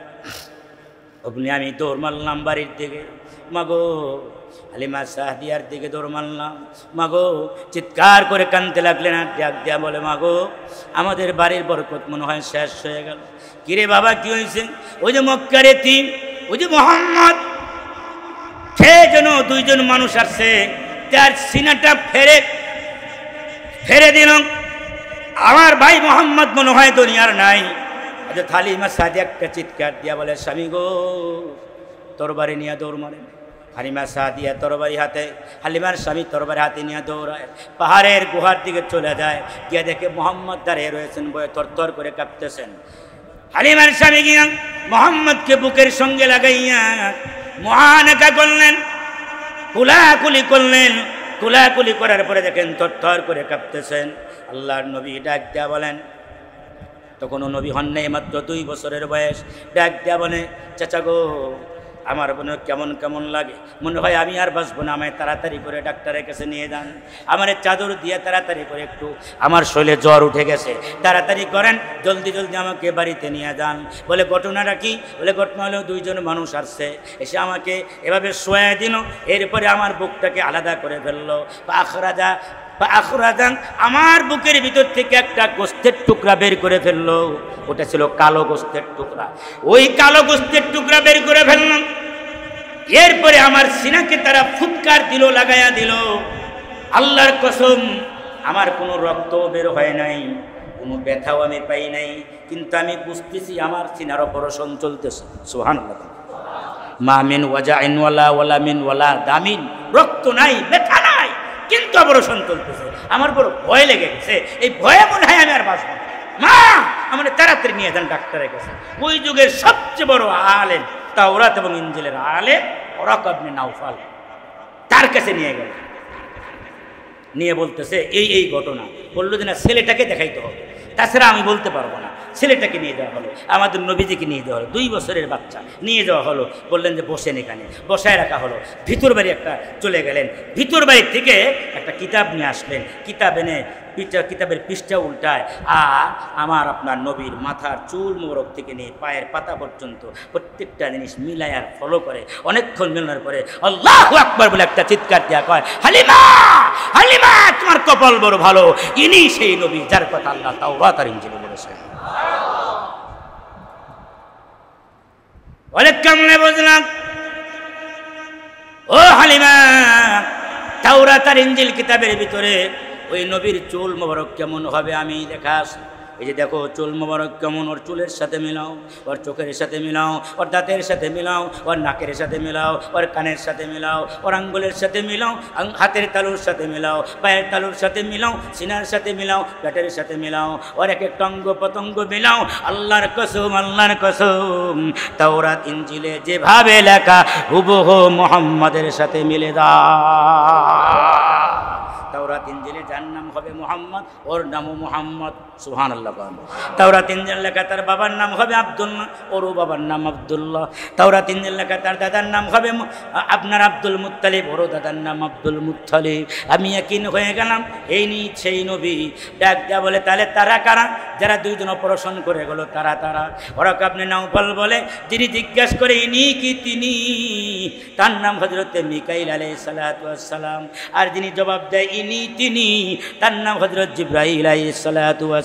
আপনি আমি দৌড় মারলাম বাড়ির দিকে, মাগো হালিমা সাদিয়ার দিকে দৌড় মারলাম। মাগো চিৎকার করে কানতে লাগলেন, আর ডাক দেয়া বলে, মাগো আমাদের বাড়ির বরকত মনে হয় শেষ হয়ে গেল। কিরে বাবা কি হয়েছে? ওই যে মক্কার এতিম, ওই যে মোহাম্মদ, সে যেন দুইজন মানুষ আসছে, তার সিনাটা ফেরে ফেরে দিল। আমার ভাই মোহাম্মদ মনে হয় দুনিয়ার নাই। হালিমা সাদিয়া একটা চিৎকার দিয়া বলে, স্বামী গো, তরবারি নিয়ে দৌড় মারেন। হালিমা সাদিয়া তরবারি হাতে, হালিমার স্বামী তরবারি হাতে নিয়ে দৌড়ায়, পাহাড়ের গুহার দিকে চলে যায়। গিয়ে দেখে মোহাম্মদ দাঁড়িয়ে রয়েছেন, বয়ে থরথর করে কাঁপতেছেন। হালিমার স্বামী গিয়া মোহাম্মদকে বুকের সঙ্গে লাগাইয়া মহানাকা করলেন, কুলাকুলি করলেন। কুলাকুলি করার পরে দেখেন থরথর করে কাঁপতেছেন। আল্লাহর নবী ডাক দেয়া বলেন, তখনও নবী হন নাই, মাত্র দুই বছরের বয়স। ডাক দেয়া বলে, চাচা গো, আমার মনে কেমন কেমন লাগে, মনে হয় আমি আর বাঁচবো না, আমায় তাড়াতাড়ি করে ডাক্তারের কাছে নিয়ে যান। আমার চাদর দিয়ে তাড়াতাড়ি করে, একটু আমার শরীরে জ্বর উঠে গেছে, তাড়াতাড়ি করেন, জলদি জলদি আমাকে বাড়িতে নিয়ে যান। বলে ঘটনাটা কি? বলে ঘটনা হলেও দুইজন মানুষ আসছে, এসে আমাকে এভাবে শোয়া দিল, এরপরে আমার বুকটাকে আলাদা করে ফেললো। আখরাজা আখরাজান, আমার বুকের ভিতর থেকে একটা গোস্তের টুকরা বের করে ফেললো। ওটা ছিল কালো গোস্তের টুকরা। ওই কালো গোস্তের টুকরা বের করে ফেললাম। এরপরে আমার সিনাকে তারা ফুৎকার দিল, লাগাইয়া দিল। আল্লাহর কসম, আমার কোনো রক্ত বের হয় নাই, কোনো ব্যথাও আমি পাই নাই, কিন্তু আমি বুঝতেছি আমার সিনার অপারেশন চলতেছে। সুবহানাল্লাহ। মা মিন ওয়াজাইন ওয়ালা ওয়ালা মিন ওয়ালা দামিন, রক্ত নাই, ব্যথা নাই, কিন্তু অপারেশন চলতেছে। আমার বড় ভয় লেগে গেছে, এই ভয়ে মনে হয় আমি আর বাঁচব না। মা আমাদের তাড়াতাড়ি নিয়ে যান ডাক্তারের কাছে। ওই যুগের সবচেয়ে বড় আলেম, তাওরাত এবং ইনজিলের আলেম ওরাকা ইবনে নাওফাল। তার কাছে নিয়ে গেল, নিয়ে বলতেছে এই এই ঘটনা। বললো যে না, ছেলেটাকে দেখাইতে হবে, তাছাড়া আমি বলতে পারবো না। ছেলেটাকে নিয়ে যাওয়া হলো, আমাদের নবীজিকে নিয়ে যাওয়া হলো, দুই বছরের বাচ্চা নিয়ে যাওয়া হলো। বললেন যে বসেন এখানে, বসায় রাখা হলো। ভিতর বাড়ি একটা চলে গেলেন, ভিতর বাড়ি থেকে একটা কিতাব নিয়ে আসলেন, কিতাব এনে পিঠা কিতাবের পৃষ্ঠা উল্টায়, আর আমার আপনার নবীর মাথার চুল মোরক থেকে নিয়ে পায়ের পাতা পর্যন্ত প্রত্যেকটা জিনিস মিলায় আর ফলো করে। অনেকক্ষণ মিলানোর পরে আল্লাহু আকবার বলে একটা চিৎকার দেওয়া কয়, হালিমা হালিমা তোমার কপাল বড় ভালো, ইনি সেই নবী যার কথা আল্লাহ তাওরাত আর ইনজিলে বলেছেন। অনেক কেমনে বুঝলাম ও হালিমা, তাওরাত আর ইনজিল কিতাবের ভিতরে ওই নবীর চুল মোবারক কেমন হবে আমি দেখা আসি। এই যে দেখো চুল মোবারক কেমন, ওর চুলের সাথে মিলাও, ওর চোখের সাথে মিলাও, ওর দাঁতের সাথে মিলাও, ওর নাকের সাথে মিলাও, ওর কানের সাথে মিলাও, ওর আঙ্গুলের সাথে মিলাও, হাতের তালুর সাথে মিলাও, পায়ের তালুর সাথে মিলাও, সিনার সাথে মিলাও, পেটের সাথে মিলাও, ওর এক একটা অঙ্গ প্রত্যঙ্গ মিলাও। আল্লাহর কসম আল্লাহর কসম, তাওরাত ইনজিলে যেভাবে লেখা হুবহু মুহাম্মাদের সাথে মিলে দাও। তাওরাত ইনজিলে যার নাম হবে মুহাম্মদ, ওর নামও মুহাম্মদ। সুবহানাল্লাহ। তাওরাত ইনজিল লেখা তার বাবার নাম হবে আব্দুল্লাহ, ওরও বাবার নাম আব্দুল্লাহ। তাওরাত ইনজিল লেখা তার দাদার নাম হবে আপনার আব্দুল মুত্তালিব, ওরও দাদার নাম আব্দুল মুত্তালিব। আমি ইয়াকিন হয়ে গেলাম এই নি সেই নবী। ডাক দেয়া বলে তাহলে তারা কারা? যারা দুইজন অপারেশন করে গেল তারা তারা। ওরা আপনি নাওফল বলে, যিনি জিজ্ঞাসা করে ইনি কি তিনি, তার নাম হযরতে মিকাইল আলাইহিস সালাতু ওয়াস সালাম। আর যিনি জবাব দেয় ইনি তিনি, তার নাম হযরত জিবরাইল আলাইহিস সালাতু ওয়াস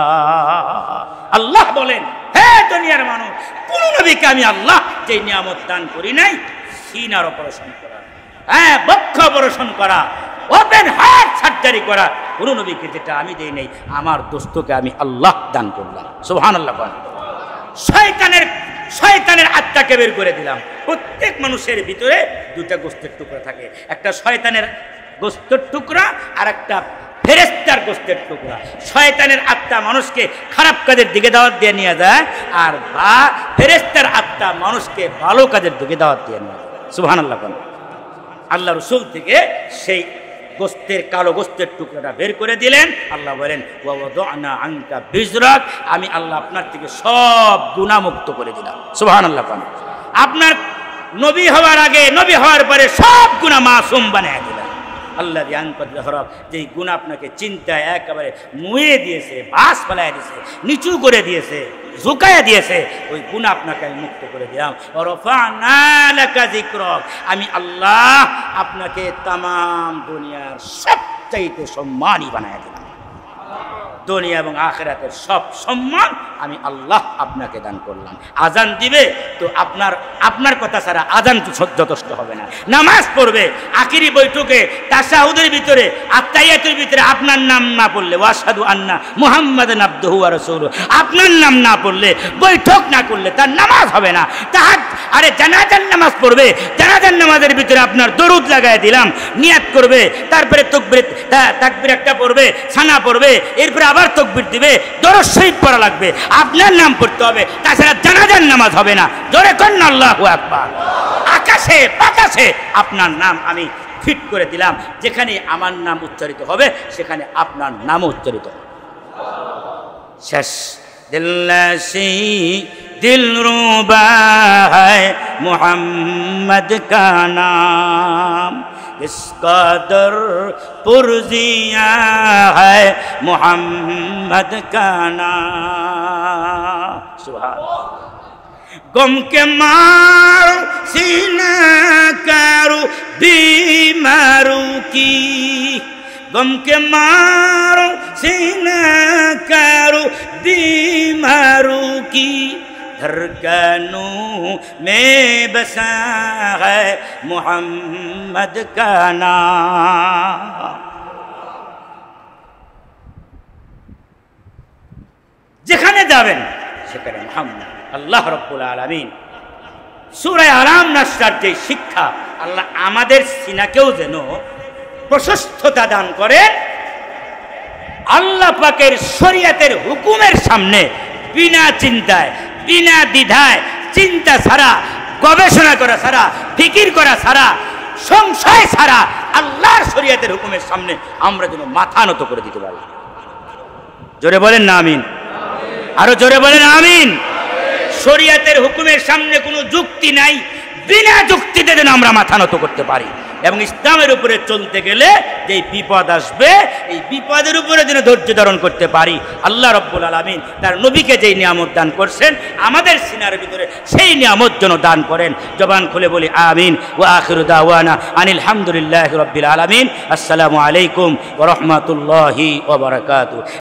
সালাম। আল্লাহ বলেন, হে দুনিয়ার মানুষ, কোন নবীকে আমি আল্লাহ যে নিয়ামত দান করি নাই, সিনার অপারেশন করা, হ্যাঁ বক্ষ অপারেশন করা, ওপেন হার্ট সার্জারি করা, কোন নবীকে যেটা আমি দেই নাই, আমার দোস্তকে আমি আল্লাহ দান করলাম। সুবহানাল্লাহ। শয়তানের শয়তানের আত্মাকে বের করে দিলাম। প্রত্যেক মানুষের ভিতরে দুটা গোস্তের টুকরা থাকে, একটা শয়তানের গোস্তের টুকরা আর একটা ফেরেশতার গোস্তের টুকরা। শয়তানের আত্মা মানুষকে খারাপ কাজের দিকে দাওয়াত দিয়ে নিয়ে যায়, আর বা ফেরেশতার আত্মা মানুষকে ভালো কাজের দিকে দাওয়াত দিয়ে নিয়ে যায়। সুবহানাল্লাহ। আল্লাহ রাসূল থেকে সেই গোস্তের কালো গোস্তের টুকরাটা বের করে দিলেন। আল্লাহ বলেন ওয়াওয়াদানা আনকা বিজরাক, আমি আল্লাহ আপনার থেকে সব গুনাহ মুক্ত করে দিলাম। সুবহানাল্লাহ। আপনার নবী হওয়ার আগে, নবী হওয়ার পরে সব গুনাহ মাসুম বানিয়ে দিলেন। আল্লাহ হরফ যেই গুনাহ আপনাকে চিন্তায় একেবারে মুয়ে দিয়েছে, বাস ফেলাইয়া দিয়েছে, নিচু করে দিয়েছে, ঝুঁকাইয়া দিয়েছে, ওই গুনাহ আপনাকে আমি মুক্ত করে দিলাম। ওয়ারফা'না লাকা যিকরাক, আমি আল্লাহ আপনাকে তামাম দুনিয়ার সবচাইতে সম্মানী বানায়া দিলাম। দুনিয়া এবং আখিরাতের সব সম্মান আমি আল্লাহ আপনাকে দান করলাম। আজান দিবে তো আপনার আপনার কথা ছাড়া আজান যথেষ্ট হবে না। নামাজ পড়বে, আখিরি বৈঠকে তাশাহুদের ভিতরে আত্তাহিয়াতুর ভিতরে আপনার নাম না পড়লে, ওয়াশহাদু আন্না মুহাম্মাদান আবদুহু ওয়া রাসূলুহু, আপনার নাম না পড়লে, বৈঠক না করলে তার নামাজ হবে না। তাহার আরে জানাজার নামাজ পড়বে, জানাজার নামাজের ভিতরে আপনার দরুদ লাগায় দিলাম, নিয়াত করবে, তারপরে তাকবীর তাকবীর একটা পড়বে, সানা পড়বে, এরপরে আবার তাকবীর দিবে, দরুদ শরীফ পড়া লাগবে, আপনার নাম পড়তে হবে, তাছাড়া জানাজার নামাজ হবে না। জোরে কোন আল্লাহু আকবার। আকাশে বাতাসে আপনার নাম আমি ফিট করে দিলাম, যেখানে আমার নাম উচ্চারিত হবে সেখানে আপনার নাম উচ্চারিত হবে। শেষ। দিল্লাশি दिलरुबा है मोहम्मद का नाम, इस कदर पुरजिया है मोहम्मद का नाम। सुभान। गम के मारो सीना करो बीमारों की, गम के मारो सीना करो बीमारों की, धड़कनों में बसा है मोहम्मद का नाम। যেখানে যাবেন সেখানে মুহাম্মদ। আল্লাহ রাব্বুল আলামিন সূরা আরাম নাসরার যে শিক্ষা, আল্লাহ আমাদের সিনাকেও যেন প্রশস্ততা দান করে, আল্লাহ পাকের শরীয়তের হুকুমের সামনে বিনা চিন্তায়, বিনা দ্বিধায়, চিন্তা ছাড়া, গবেষণা করা ছাড়া, ফিকির করা ছাড়া সংশয় ছাড়া আল্লাহর শরীয়তের হুকুমের সামনে আমরা যেন মাথা নত করে দিতে পারি। জোরে বলেন না আমিন, আরো জোরে বলেন আমিন। শরীয়তের হুকুমের সামনে কোনো যুক্তি নাই, বিনা যুক্তিতে যেন আমরা মাথা নত করতে পারি। এবং ইসলামের উপরে চলতে গেলে যে বিপদ আসবে, এই বিপদের উপরে যেন ধৈর্য ধারণ করতে পারি। আল্লাহ রাব্বুল আলামিন তার নবীকে যেই নিয়ামত দান করছেন, আমাদের সিনার ভিতরে সেই নিয়ামত যেন দান করেন। জবান খুলে বলি আমিন। ওয়া আখিরু দাওয়ানা আনিল হামদুলিল্লাহি রাব্বিল আলামিন। আসসালামু আলাইকুম ওয়া রাহমাতুল্লাহি ওয়া বারাকাতুহু।